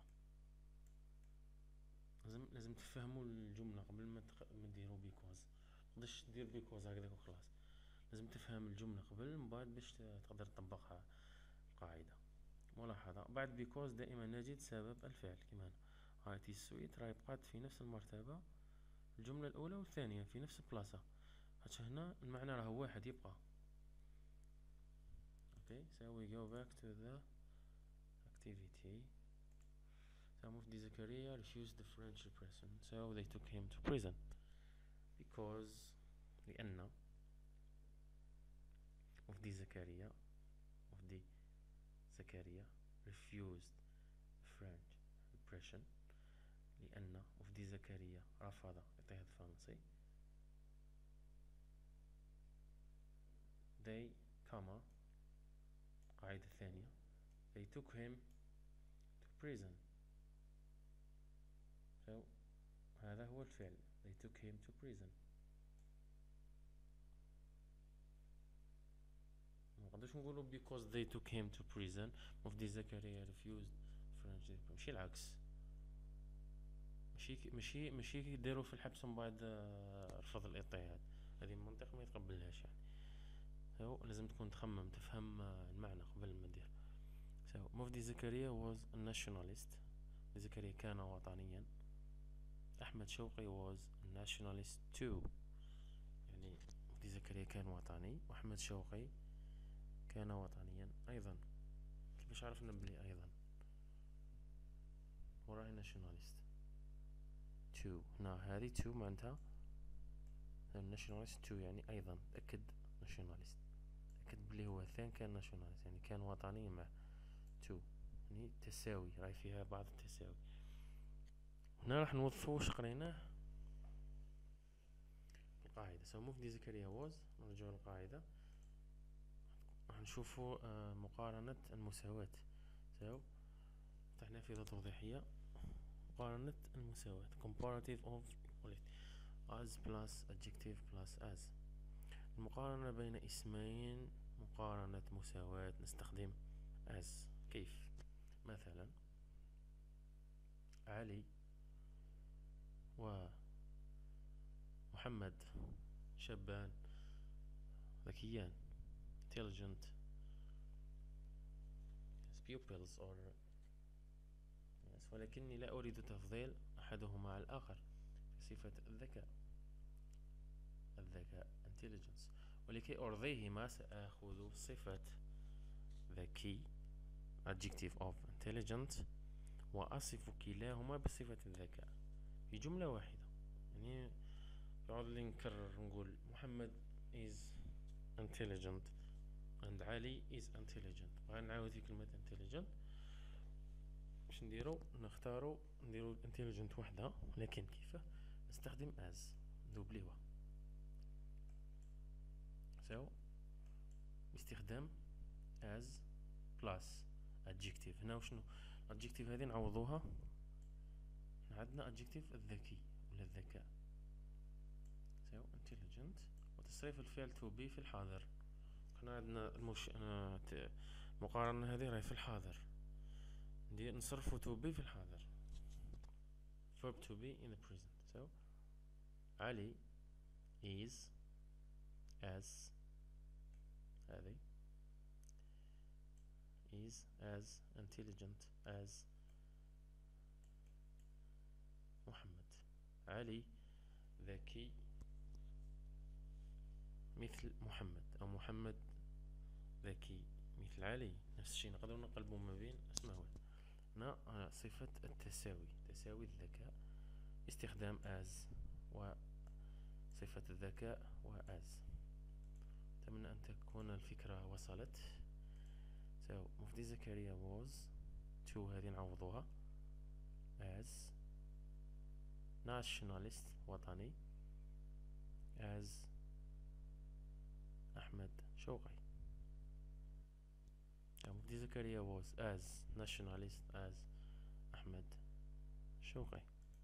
لازم لازم تفهموا الجملة قبل ما تديروا because. متقدرش تدير because هكذاك وخلاص، لازم تفهم الجملة قبل من بعد باش تقدر تطبقها القاعدة. ملاحظة بعد because دائما نجد سبب الفعل كمان. it is sweet راهي بقات في نفس المرتبة الجملة الأولى والثانية في نفس البلاصة، حتى هنا المعنى راه واحد يبقى. okay so we go back to the activity. so Mufti Zakaria refused the French prison so they took him to prison because لأن Mufti Zakaria Mufti Zakaria refused French repression، لأن مفدي زكريا رفض الاضطهاد الفرنسي. they comma القاعدة الثانية they took him to prison. so هذا هو الفعل they took him to prison. منقدرش نقولو because they took him to prison مفدي زكريا refused French، ماشي العكس. ماشي ماشي ماشي يديروا في الحبس ومن بعد رفض الاضطهاد، هذه المنطق ما يتقبلهاش يعني. هو لازم تكون تخمم تفهم المعنى قبل ما دير. so مفدي زكريا was a nationalist، زكريا كان وطنيا. أحمد شوقي was a nationalist too، يعني مفدي زكريا كان وطني وأحمد شوقي كان وطنيا أيضا. كيفاش عرفنا بلي أيضا وراهي nationalist تو؟ هنا هذه تو معناتها nationalist تو يعني أيضا. تأكد nationalist، تأكد بلي هو ثان كان nationalist يعني كان وطني مع تو، يعني تساوي راهي فيها بعض التساوي. هنا راح نوظفو واش قريناه القاعدة. سو مفدي زكريا واز، نرجعو للقاعدة راح نشوفو آه مقارنة المساواة. سو فتحنا نافذة توضيحية مقارنة المساواة comparative of equality as plus adjective plus as. المقارنة بين اسمين مقارنة مساواة نستخدم as. كيف؟ مثلا علي ومحمد شابان ذكيان intelligent pupils or yes. ولكني لا أريد تفضيل أحدهما على الآخر بصفة الذكاء الذكاء intelligence، ولكي أرضيهما سأخذ صفة ذكي adjective of intelligent وأصف كلاهما بصفة الذكاء في جملة واحدة. يعني يقعد لي نكرر نقول محمد is intelligent and علي is intelligent، غنعاود في كلمة intelligent. باش نديرو نختارو نديرو intelligent وحدة، لكن كيف نستخدم as دوبليوها. so باستخدام as plus adjective. هنا وشنو adjective هذه نعوضوها، عندنا adjective الذكي ولا الذكاء so intelligent وتصريف الفعل to be في الحاضر احنا عندنا المش... أنا ت- المقارنة هذه راهي في الحاضر، ندير نصرفو to be في الحاضر. verb to be in the present. So علي is as هذه is as intelligent as محمد. علي ذكي مثل محمد، أو محمد ذكي مثل علي. نفس الشيء نقدر نقلبو ما بين اسمه هنا. هنا صفة التساوي، تساوي الذكاء، استخدام as وصفة الذكاء و as. أتمنى أن تكون الفكرة وصلت. so مفدي زكريا was to هذه نعوضوها as nationalist وطني as أحمد شوقي. so مفدي زكريا was as nationalist as أحمد شوقي.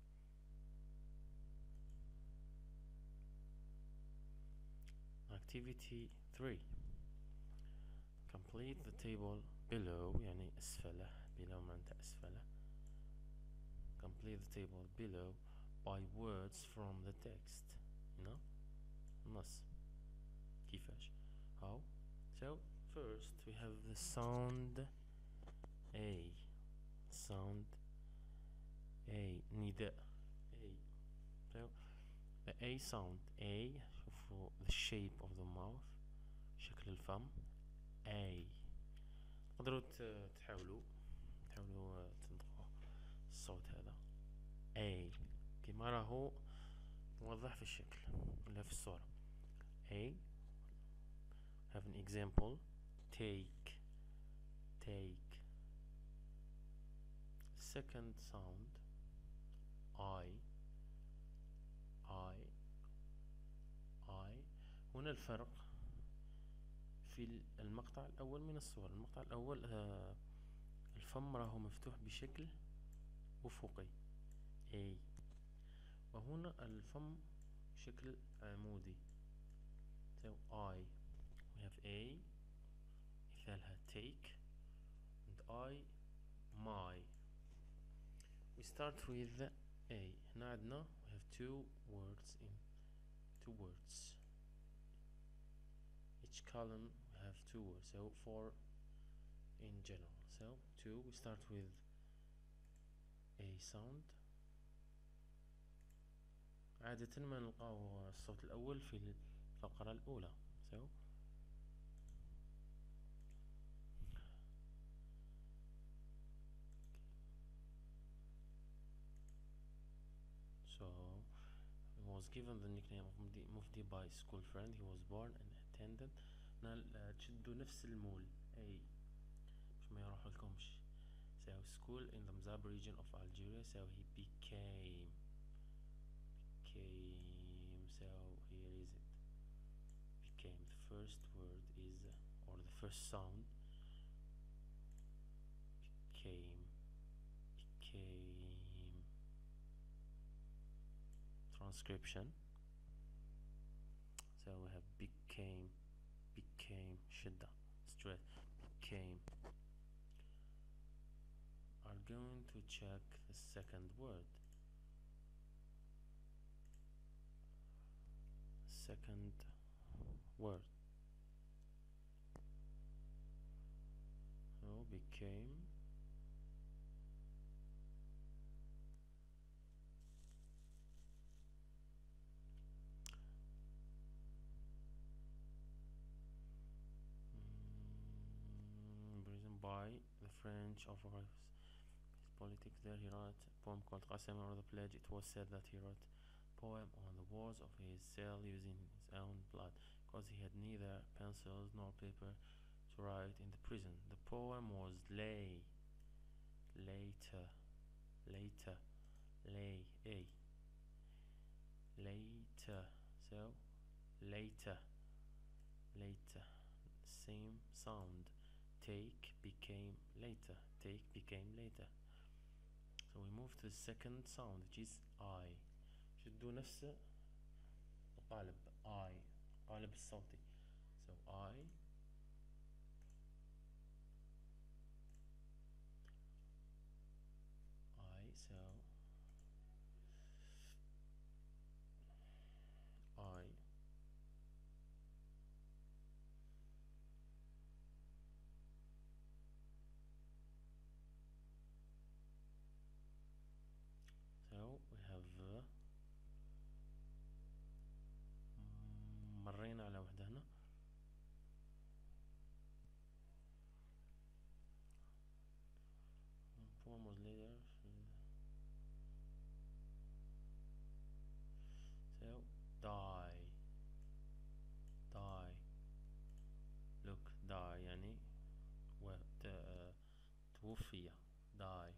activity three. complete the table below يعني أسفله، below معناتها أسفله. complete the table below by words from the text. هنا نص كيفاش how. so first we have the sound A. sound A نداء A. so the A sound A. شوفوا the shape of the mouth، شكل الفم A. تقدروا تحاولوا تحاولوا تنطقوا الصوت هذا A كما راهو موضح في الشكل ولا في الصورة. A. have an example take take. second sound I I I. هنا الفرق في المقطع الأول من الصورة. المقطع الأول آه الفم راهو مفتوح بشكل أفقي A، وهنا الفم بشكل عمودي. so I we have A مثالها take and I my. we start with A. هنا عندنا we have two words in two words. each column we have two words, so four in general. so two we start with A sound. عادة ما نلقاو الصوت الأول في الفقرة الأولى. so so he was given the nickname of Mufdi, Mufdi by school friend. he was born and attended. تشدوا نفس المول A باش ما يروح لكمش. so school in the Mzab region of Algeria. so he became became so here is it became. the first word is or the first sound became became. transcription. so we have became became shidda straight became. are going to check the second word. second word so became by the French of his politics. There he wrote a poem called Qasem or the Pledge. It was said that he wrote a poem on the walls of his cell using his own blood, because he had neither pencils nor paper to write in the prison. The poem was lay later later lay a later so later later same sound. take became later take became later. so we move to the second sound, which is I. شدوا نفس القالب I، قالب الصوتي. so I حرفية die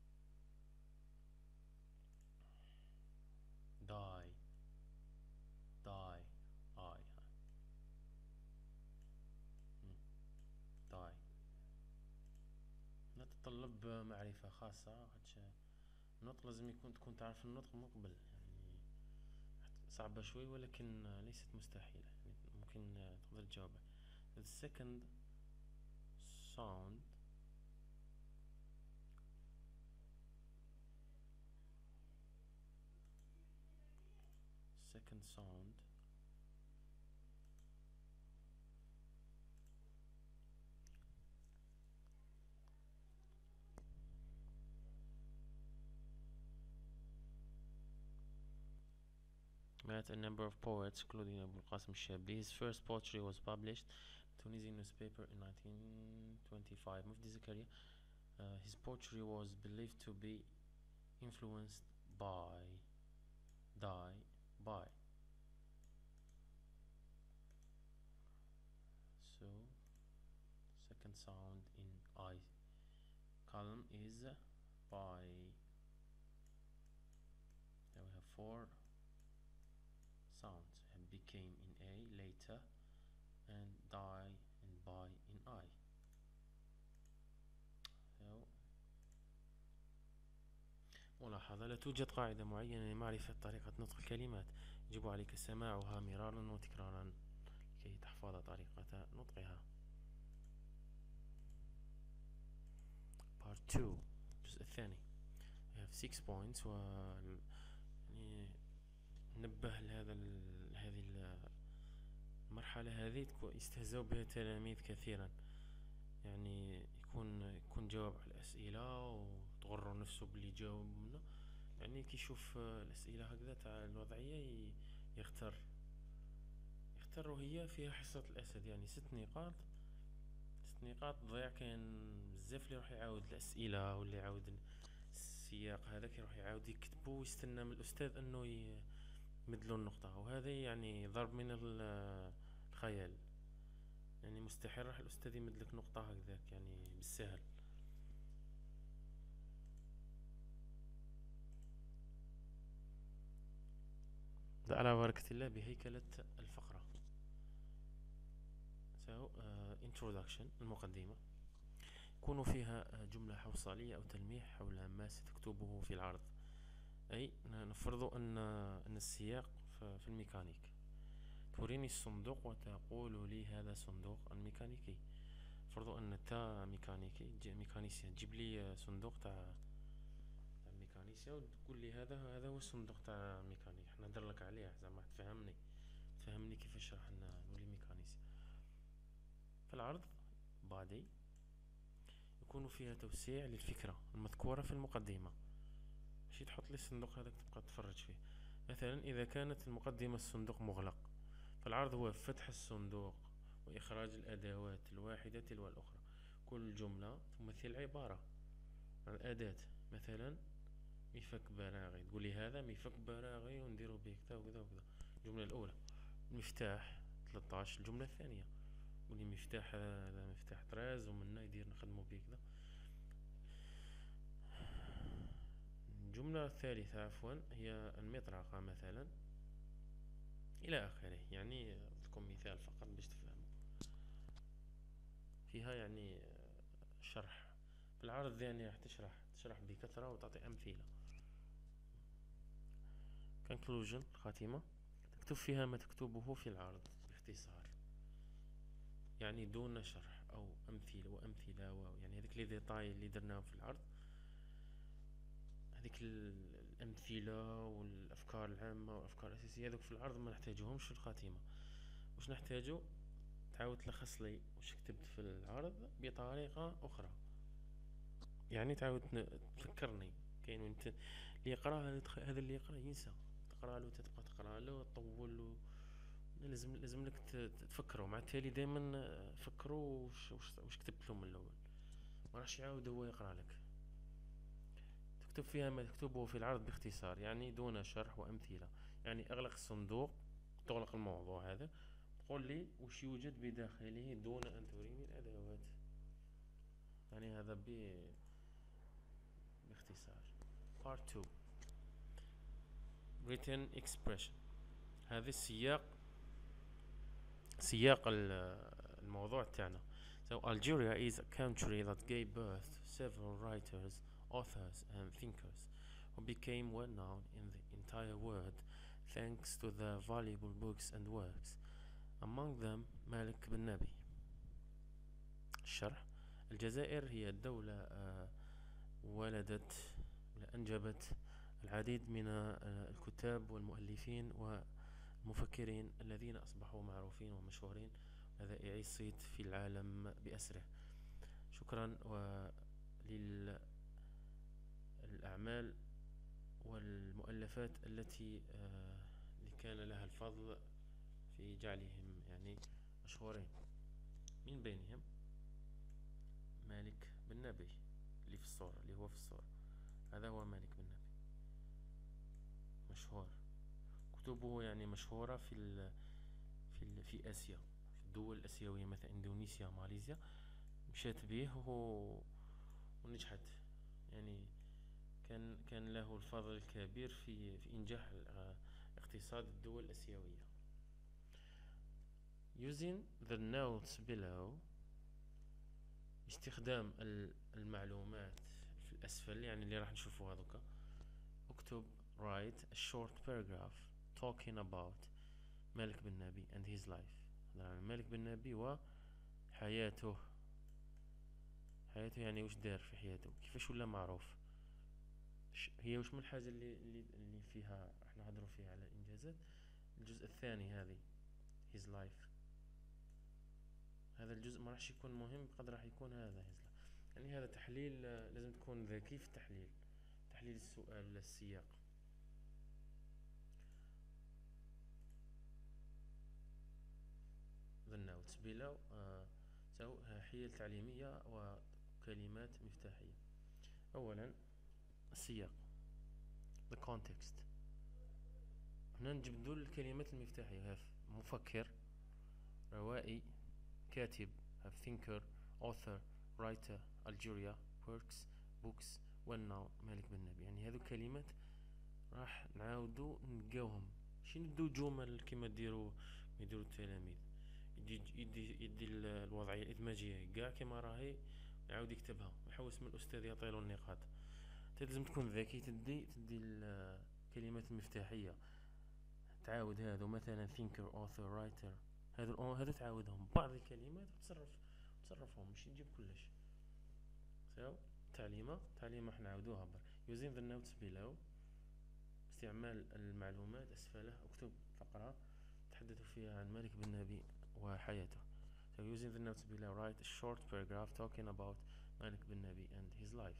die die I die نتطلب معرفة خاصة، خاطش النطق لازم يكون تكون تعرف النطق من قبل، يعني صعبة شوي ولكن ليست مستحيلة، يعني ممكن تقدر تجاوبها. the second sound second sound met a number of poets including Abu Qasim Shabi. His first poetry was published in Tunisian newspaper in nineteen twenty-five. Mufti Zakaria, uh, his poetry was believed to be influenced by die by so second sound in I column is by. Now we have four sounds, and became in A later, and die and by in I. So ملاحظة: لا توجد قاعدة معينة لمعرفة طريقة نطق الكلمات، يجب عليك سماعها مرارا وتكرارا لكي تحفظ طريقة نطقها. Part two الجزء الثاني. We have six points، و يعني نبه لهذا ال... هذه المرحلة هذه يستهزأ بها التلاميذ كثيرا، يعني يكون يكون جاوب على الأسئلة وتغرر نفسه باللي جاوب منه، يعني كي يشوف الأسئلة هكذا تاع الوضعية يختار يختار وهي فيها حصة الأسد، يعني ست نقاط ست نقاط ضيع. كان بزاف اللي يروح يعاود الأسئلة واللي يعاود السياق هذاك يروح يعاود يكتبه ويستنى من الأستاذ أنه يمدلو النقطة، وهذا يعني ضرب من الخيال، يعني مستحيل راح الأستاذ يمدلك نقطة هكذاك يعني بالسهل. على بركة الله بهيكلة الفقرة. so uh, introduction المقدمة يكون فيها جملة حوصلية أو تلميح حول ما ستكتبه في العرض، أي نفرض أن أن السياق في الميكانيك، تريني الصندوق وتقول لي هذا صندوق الميكانيكي. فرضوا أن تا ميكانيكي ميكانيسيا تجيب لي صندوق تاع تاع ميكانيسيا وتقول لي هذا هذا هو الصندوق تاع ميكانيك، احنا ندير لك عليه زعما تفهمني تفهمني كيفاش راح نولي ميكانيسيا. في العرض بادي يكون فيها توسيع للفكرة المذكورة في المقدمة، ماشي تحط لي الصندوق هذاك تبقى تتفرج فيه. مثلا إذا كانت المقدمة الصندوق مغلق، فالعرض هو فتح الصندوق وإخراج الأدوات الواحدة تلو الأخرى. كل جملة تمثل عبارة عن الأداة، مثلا مفك براغي، تقولي هذا مفك براغي ونديرو به كذا وكذا وكذا. الجملة الأولى مفتاح ثلاثة عشر. الجملة الثانية تقولي مفتاح هذا مفتاح طراز ومنا يدير نخدمو به كذا. الجملة الثالثة عفوا هي المطرقة مثلا إلى آخره. يعني لكم مثال فقط باش تفهموا، فيها يعني شرح. في العرض يعني راح تشرح تشرح بكثرة وتعطي أمثلة. conclusion خاتمة، تكتب فيها ما تكتبه في العرض باختصار، يعني دون شرح أو أمثلة وأمثلة و... يعني هذيك لي ديتاي اللي درناهم في العرض، هذيك الأمثلة والأفكار العامة والأفكار الأساسية هذوك في العرض ما نحتاجوهمش في الخاتمة. واش نحتاجو؟ تعاود تلخص لي واش كتبت في العرض بطريقة أخرى، يعني تعاود تفكرني. كاين وين اللي يقرا هذا اللي يقرا ينسى، تقرا له تبقى تقرا له تطول له، لازم لازم لك تفكروا مع التالي دائما. فكروا واش واش كتبت له من الاول، ما راحش يعاود هو يقرا لك. تكتب فيها ما تكتبه في العرض باختصار، يعني دون شرح وامثله. يعني اغلق الصندوق، تغلق الموضوع هذا، قل لي وش يوجد بداخله دون ان تريني الادوات. يعني هذا ب باختصار. Part two written expression. هذا السياق سياق الموضوع تاعنا. So Algeria is a country that gave birth to several writers, authors and thinkers who became well known in the entire world thanks to their valuable books and works. Among them مالك بن نبي. الشرح: الجزائر هي الدولة آه ولدت أنجبت العديد من آه الكتاب والمؤلفين والمفكرين الذين أصبحوا معروفين ومشهورين. هذا يعيش صيت في العالم بأسره. شكرا. وللأعمال والمؤلفات التي آه كان لها الفضل في جعلهم يعني مشهورين، من بينهم مالك بن نبي اللي في الصورة اللي هو في الصورة. هذا هو مالك بن نبي، مشهور. كتبه يعني مشهورة في ال في ال في آسيا، في الدول الآسيوية مثل إندونيسيا ماليزيا. مشات به ونجحت، يعني كان كان له الفضل الكبير في في إنجاح اقتصاد الدول الآسيوية. Using the notes below، باستخدام المعلومات في الأسفل يعني اللي راح نشوفوها دوكا. اكتب write a short paragraph talking about مالك بن نبي and his life. مالك بن نبي وحياته. حياته يعني وش دار في حياته، كيفاش ولا معروف، هي وش من الحاجة اللي اللي اللي فيها احنا نهضروا فيها على الإنجازات. الجزء الثاني هذه his life. هذا الجزء ما راحش يكون مهم قد راح يكون هذا his life. يعني هذا تحليل، لازم تكون ذكي في التحليل، تحليل السؤال السياق. the notes below. uh, so حيل تعليمية وكلمات مفتاحية. أولا السياق the context. هنا نجيب دول الكلمات المفتاحية. have مفكر، روائي، كاتب have thinker, author, writer, Algeria, works, books, well known مالك بن نبي. يعني هذو كلمات راح نعاودو نلقاوهم، ماشي ندو جمل كما ديرو يديرو التلاميذ، يدي يدي يدي الوضعية الإدماجية كاع كما راهي يعاود يكتبها ويحوس من الأستاذ يعطيلو النقاط. لازم تكون ذكي، تدي تدي الكلمات المفتاحية، تعاود هذو مثلا thinker, author, writer. هذو هذو تعاودهم بعض الكلمات وتصرف تصرفهم، مش تجيب كلش. so تعليمة تعليمة احنا نعاودوها بر using the notes below. استعمال المعلومات أسفله. اكتب فقرة تحدث فيها عن مالك بن نبي وحياته. so using the notes below write a short paragraph talking about مالك بن نبي and his life.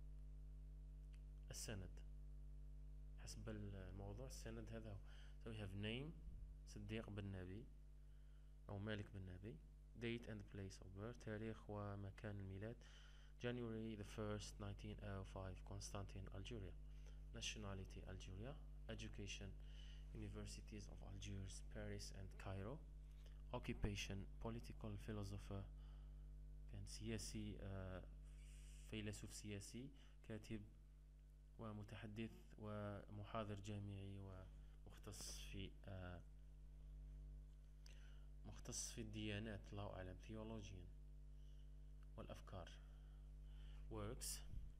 السند حسب الموضوع. السند هذا هو. so we have name صديق بن نبي أو مالك بن نبي. date and place of birth تاريخ ومكان الميلاد. January the first nineteen oh five Constantine, Algeria. Nationality Algeria. Education Universities of Algiers, Paris and Cairo. Occupation political philosopher. كان سياسي، آه فيلسوف سياسي، كاتب ومتحدث ومحاضر جامعي ومختص في آه مختص في الديانات، الله أعلم، theologian والأفكار. works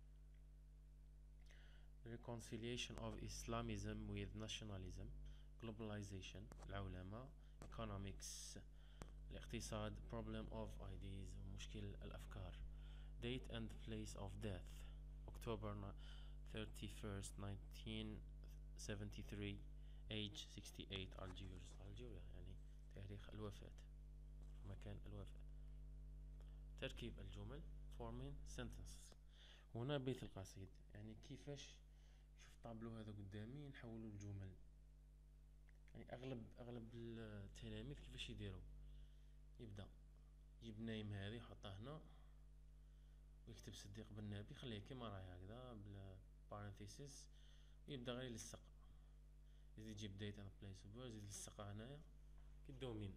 reconciliation of Islamism with nationalism, globalization العولمة، economics الاقتصاد، problem of ideas ومشكل الأفكار. date and place of death October thirty-first nineteen seventy-three, age sixty-eight, Algiers Algeria. يعني تاريخ الوفاة ومكان الوفاة. تركيب الجمل forming sentences. هنا بيت القصيد، يعني كيفاش شوف طابلو هذا قدامي نحولوا الجمل. يعني اغلب اغلب التلاميذ كيفاش يديروا، يبدا يجيب نايم هذه يحطها هنا ويكتب صديق بن نبي، خليه كيما راهي هكذا بلا بارانثيسيس، ويبدا غير يلصق، يزيد يجيب ديت اند بليس اوف بيرث، يزيد يلصقها هنايا كالدومين.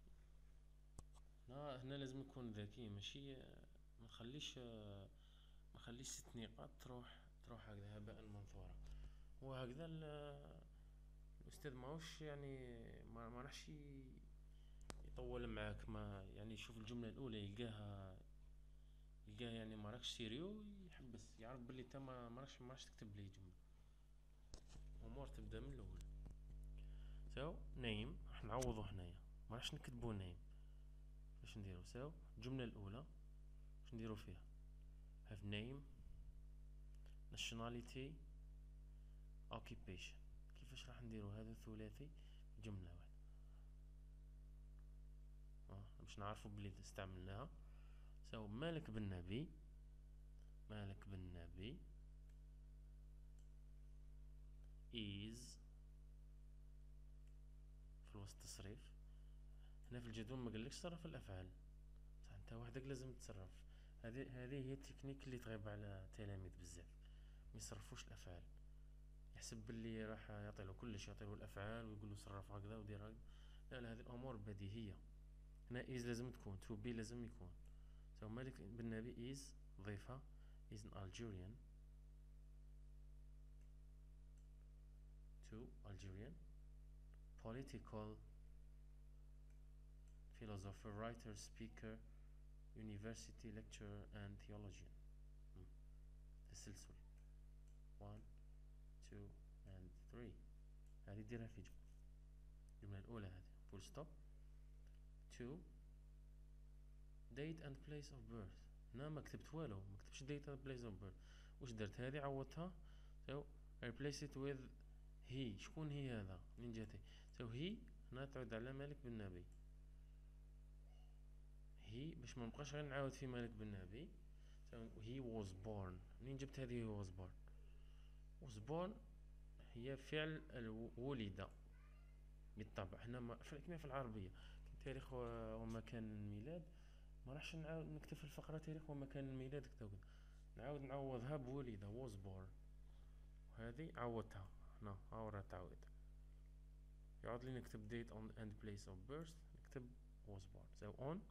هنا هنا لازم نكون ذكي، ماشي ما نخليش ما خليش ست نقاط تروح تروح هكذا هباء منثورا. وهكذا الاستاذ ماهوش يعني ما ما راحش ي- يطول معاك، ما يعني يشوف الجمله الاولى يلقاها يلقاها يعني ما راكش سيريو، يحبس يعرف بلي انت ما ما راكش ما راكش تكتب ليه جمله. امور تبدا من الاول. سو نيم راح نعوضو هنايا، ما راحش نكتبو نيم. باش نديرو سو الجمله الاولى باش نديرو فيها have name nationality occupation. كيفاش راح نديرو هذا الثلاثي جمله واحده؟ اه باش نعرفو بلي استعملناها. سو مالك بن نبي، مالك بن نبي is في الوسط تصريف. هنا في الجدول ما قالكش صرف الافعال، بصح انت وحدك لازم تتصرف. هذه هذه هي التكنيك اللي تغيب على التلاميذ بزاف، ما يصرفوش الافعال. يحسب باللي راح يعطيله كلش، يعطيله الافعال ويقول له صرف هكذا ودير هكذا. لا لا، هذه الامور بديهيه. هنا is لازم تكون، to be لازم يكون. سو مالك بن نبي is ضيفها is an Algerian to Algerian political philosopher writer speaker university lecturer and theologian. مم. تسلسل one two and three. هذه ديرها في جملة الجملة الأولى هذه full stop. two date and place of birth. هنا ما كتبت والو، ما كتبتش date and place of birth. واش درت؟ هذه عوضتها. so replace it with he. شكون هي هذا؟ منين جات so he؟ هنا تعود على مالك بن نبي. he باش ما نبقاش غير نعاود في مالك بن نبي. so he was born. منين جبت هذه he was born؟ was born هي فعل ولد بالطبع. هنا ما كما في العربية تاريخ ومكان الميلاد، ما راحش نعاود نكتب في الفقرة تاريخ ومكان الميلاد كذا كذا، نعاود نعوضها بولد was born. وهذه عوضتها هنا هاو راه تعود. يعود لي نكتب date on and place of birth، نكتب was born. so on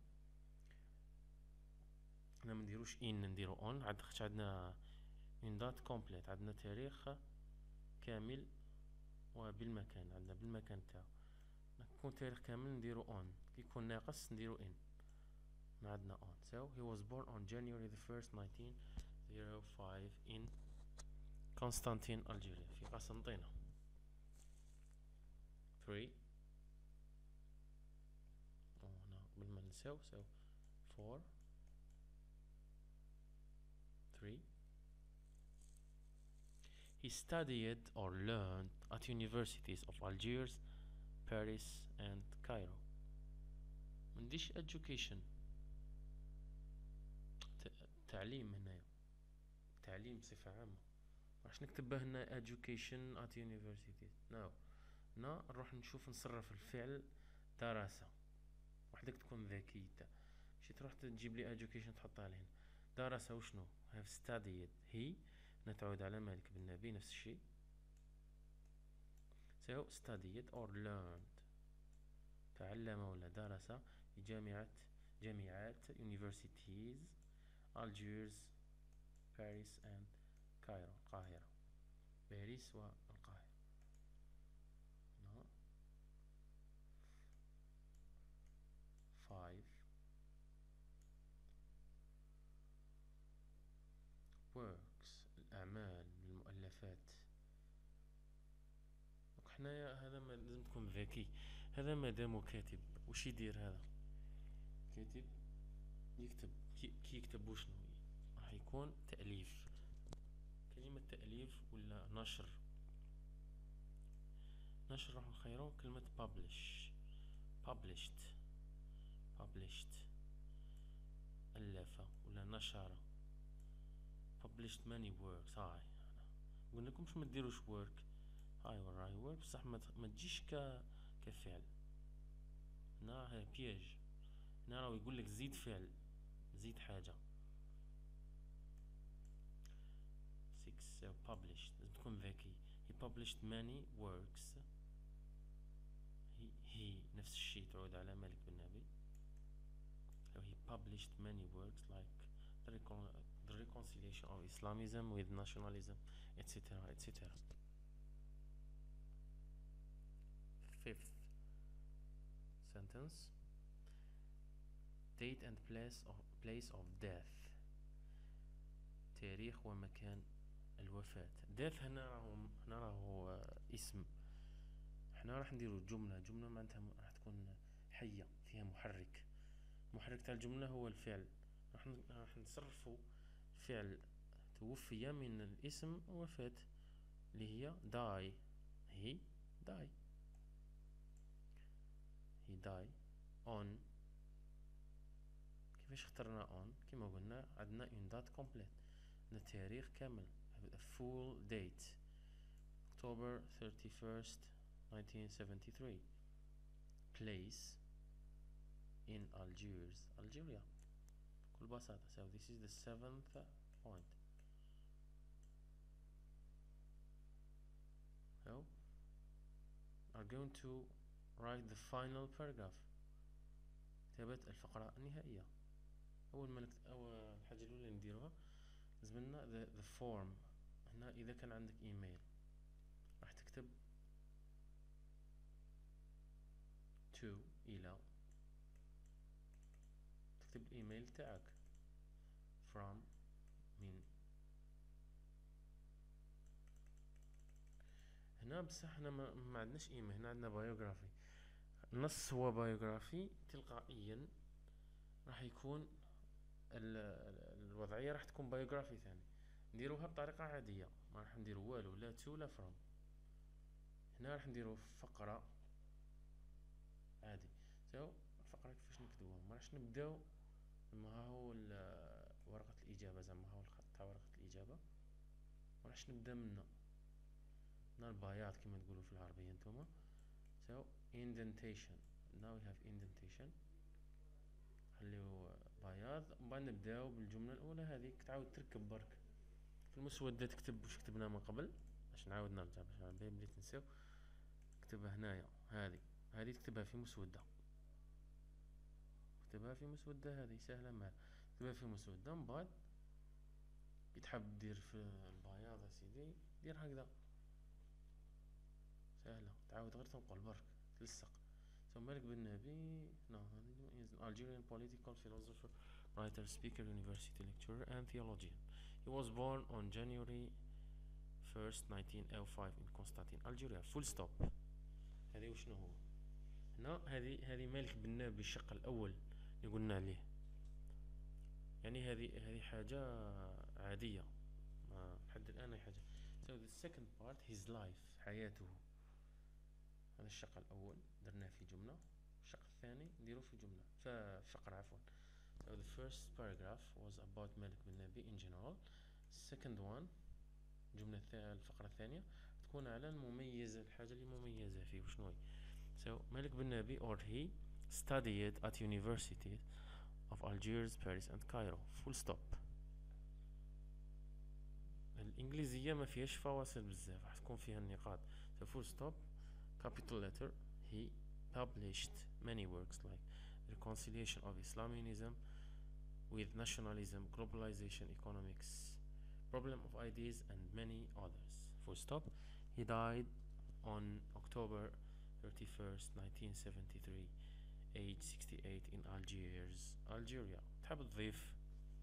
هنا ما نديروش in، نديرو on. عاد خاطش عندنا une date complète، عندنا تاريخ كامل وبالمكان، عندنا بالمكان تاعو. يكون تاريخ كامل نديرو on، كي يكون ناقص نديرو in. ما عندنا on. so he was born on January the first nineteen oh five in Constantine Algeria، في قسنطينة. three هنا قبل ما نساو so four three he studied or learned at universities of Algiers, Paris and Cairo. منديش education تعليم هنايا، تعليم بصفة عامة. راح نكتب به هنا education at universities. no هنا نروح نشوف نصرف الفعل دراسة. وحدك تكون ذكي انت، ماشي تروح تجيب لي education تحطها لهنا. دراسة وشنو؟ have studied he نتعود على مالك بن نبي نفس الشيء. so studied or learned تعلم ولا درس في جامعة جامعات universities Algiers Paris and Cairo القاهرة. باريس والقاهرة. no. five works الأعمال المؤلفات. حنايا هذا ما لازم تكون ذكي. هذا مادامو كاتب وش يدير؟ هذا كاتب يكتب كي, كي يكتب وشنو راح يكون تأليف. كلمة تأليف ولا نشر. نشر راح نخيرو كلمة publish published published ألف ولا نشر published many works. هاي قلنا لكمش ما تديروش work، هاي وراي work بصح ما تجيش ك كفعل. هنا هي بيج، هنا راهو يقول لك زيد فعل، زيد حاجة. six uh, published لازم تكون ذكي. he published many works. he, he نفس الشيء تعود على مالك بن نبي. so he published many works like the the reconciliation of Islamism with nationalism, etc, et cetera. Fifth sentence: date and place of place of death. تاريخ ومكان الوفاة. death هنا راهو هنا راهو اسم. احنا راح نديرو جملة جملة معناتها راح تكون حية فيها محرك. محرك تاع الجملة هو الفعل. راح راح نصرفو فعل توفي من الاسم وفاة اللي هي die. he die he die on. كيفاش اخترنا on؟ كما قلنا عندنا une date complète، عندنا تاريخ كامل، a full date October thirty-first nineteen seventy-three. place in Algiers Algeria بكل بساطة. so this is the seventh point. now are going to write the final paragraph. كتابة الفقرة النهائية. أول ما نكتب أول الحاجة الأولى اللي نديروها لازملنا the, the form. هنا إذا كان عندك إيميل راح تكتب to إلى، تكتب الإيميل تاعك from من. هنا بصح هنا ما, ما عندناش إيميل، هنا عندنا بايوغرافي. النص هو بايوغرافي تلقائيا راح يكون الوضعية راح تكون بايوغرافي ثاني. نديروها بطريقة عادية، ما راح نديرو والو لا تو لا فروم. هنا راح نديرو فقرة عادي. سو الفقرة كيفاش نكتبوها؟ ما راحش نبداو ما هو ورقة الإجابة، زعما هو الخط تاع ورقة الإجابة ما راحش نبدا منه. هنا البياض كما تقولوا في العربية نتوما. so indentation. now we have indentation. خليو بياض ومن بعد نبداو بالجملة الأولى هذيك. تعاود تركب برك في المسودة، تكتب واش كتبنا من قبل باش نعاود نرجع باش على بالي بلي تنساو. اكتبها هنايا هذه هذه تكتبها في مسودة، اكتبها في مسودة هذه سهلة. ما اكتبها في مسودة من بعد كي تحب دير في البياض سيدي دير هكذا سهلة. تعاود غير تنقل برك تلصق. so مالك بن نبي no is an Algerian political philosopher, writer, speaker, university lecturer and theologian. he was born on January first nineteen oh five in Constantine, Algeria. full stop. هذه وشنو هو؟ هنا هذه هذه مالك بن نبي الشق الأول اللي قلنا عليه. يعني هذه هذه حاجة عادية ما لحد الآن هي حاجة. so the second part his life حياته. هذا الشق الأول درناه في جملة، الشق الثاني نديرو في جملة في فقرة عفوا. so the first paragraph was about مالك بن نبي in general. second one الجملة الفقرة الثانية تكون على المميز، الحاجة اللي مميزة فيه وشنو هي. so مالك بن نبي or he studied at universities of Algiers, Paris and Cairo. full stop. الإنجليزية ما فيهاش فواصل بزاف، راح تكون فيها النقاط. so full stop capital letter. he published many works like Reconciliation of Islamism with Nationalism, Globalization, Economics, Problem of Ideas and many others. full stop. he died on October thirty-first nineteen seventy-three age sixty-eight in Algiers, Algeria. تحب تضيف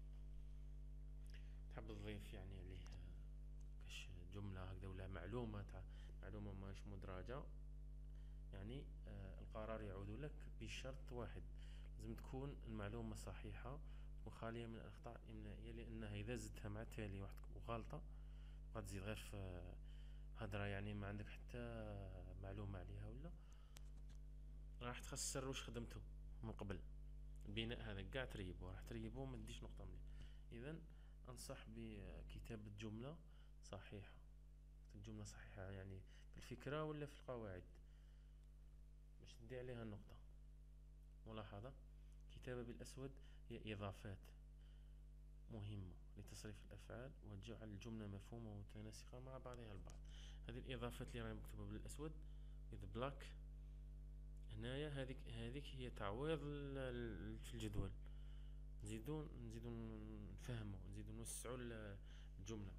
تحب تضيف يعني عليه كاش جملة هكذا ولا معلومة تاع معلومة ماش مدرجة، يعني آه القرار يعود لك بشرط واحد، لازم تكون المعلومة صحيحة وخالية من الأخطاء الإملائية، لأنها إذا زدتها مع التالي واحد وغلطة قد تزيد غير في هدرة يعني ما عندك حتى معلومة عليها ولا راح تخسر واش خدمته من قبل. البناء هذا قاع تريبو راح تريبو ما تديش نقطة مليح. إذن أنصح بكتابة جملة صحيحة، الجملة صحيحة يعني في الفكرة ولا في القواعد باش تدي عليها النقطة. ملاحظة: كتابة بالأسود هي إضافات مهمة لتصريف الأفعال وتجعل الجملة مفهومة ومتناسقة مع بعضها البعض. هذه الإضافات اللي راهي مكتوبة بالأسود with black هنايا هذيك هذيك هي تعويض في الجدول. نزيدو نزيدو نفهمو، نزيدو نوسعو ال- الجملة.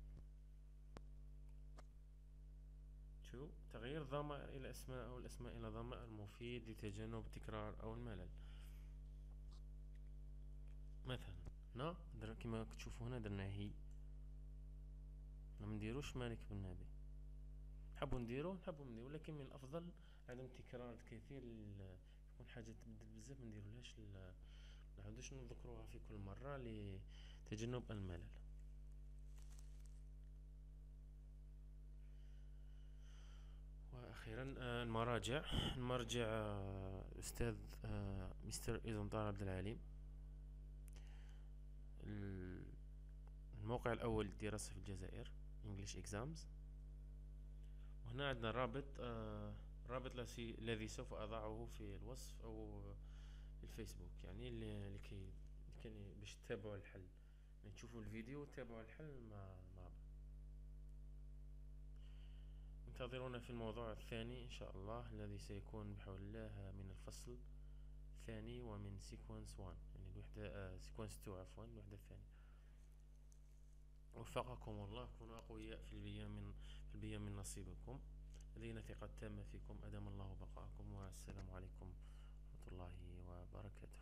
شو تغيير ضمائر إلى أسماء أو الأسماء إلى ضمائر مفيد لتجنب التكرار أو الملل. مثلا هنا در كما تشوفوا هنا درنا هي، ما نديروش مالك بن نبي. نحبوا نديرو نحبوا نديرو لكن من الأفضل عدم تكرار الكثير ل- يكون حاجة تبدل بزاف، ما نديرولهاش ل- ما نعاودوش نذكروها في كل مرة لتجنب الملل. وأخيرا آه، المراجع. المرجع آه، أستاذ آه، مستر إيزن عبد العليم. ال- الموقع الأول للدراسة في الجزائر English Exams. وهنا عندنا رابط آه، رابط الذي الذي سوف أضعه في الوصف أو في الفيسبوك، يعني اللي لكي لكي باش تتابعوا الحل، يعني تشوفوا الفيديو وتتابعوا الحل مع مع بعض. انتظرونا في الموضوع الثاني إن شاء الله، الذي سيكون بحول الله من الفصل الثاني ومن سيكونس واحد، يعني الوحدة آه سيكونس اثنين عفوا، الوحدة الثانية. وفقكم الله، كونوا أقوياء في البيان من في البيان من نصيبكم. لدينا ثقة تامة فيكم، أدام الله بقاءكم، والسلام عليكم ورحمة الله وبركاته.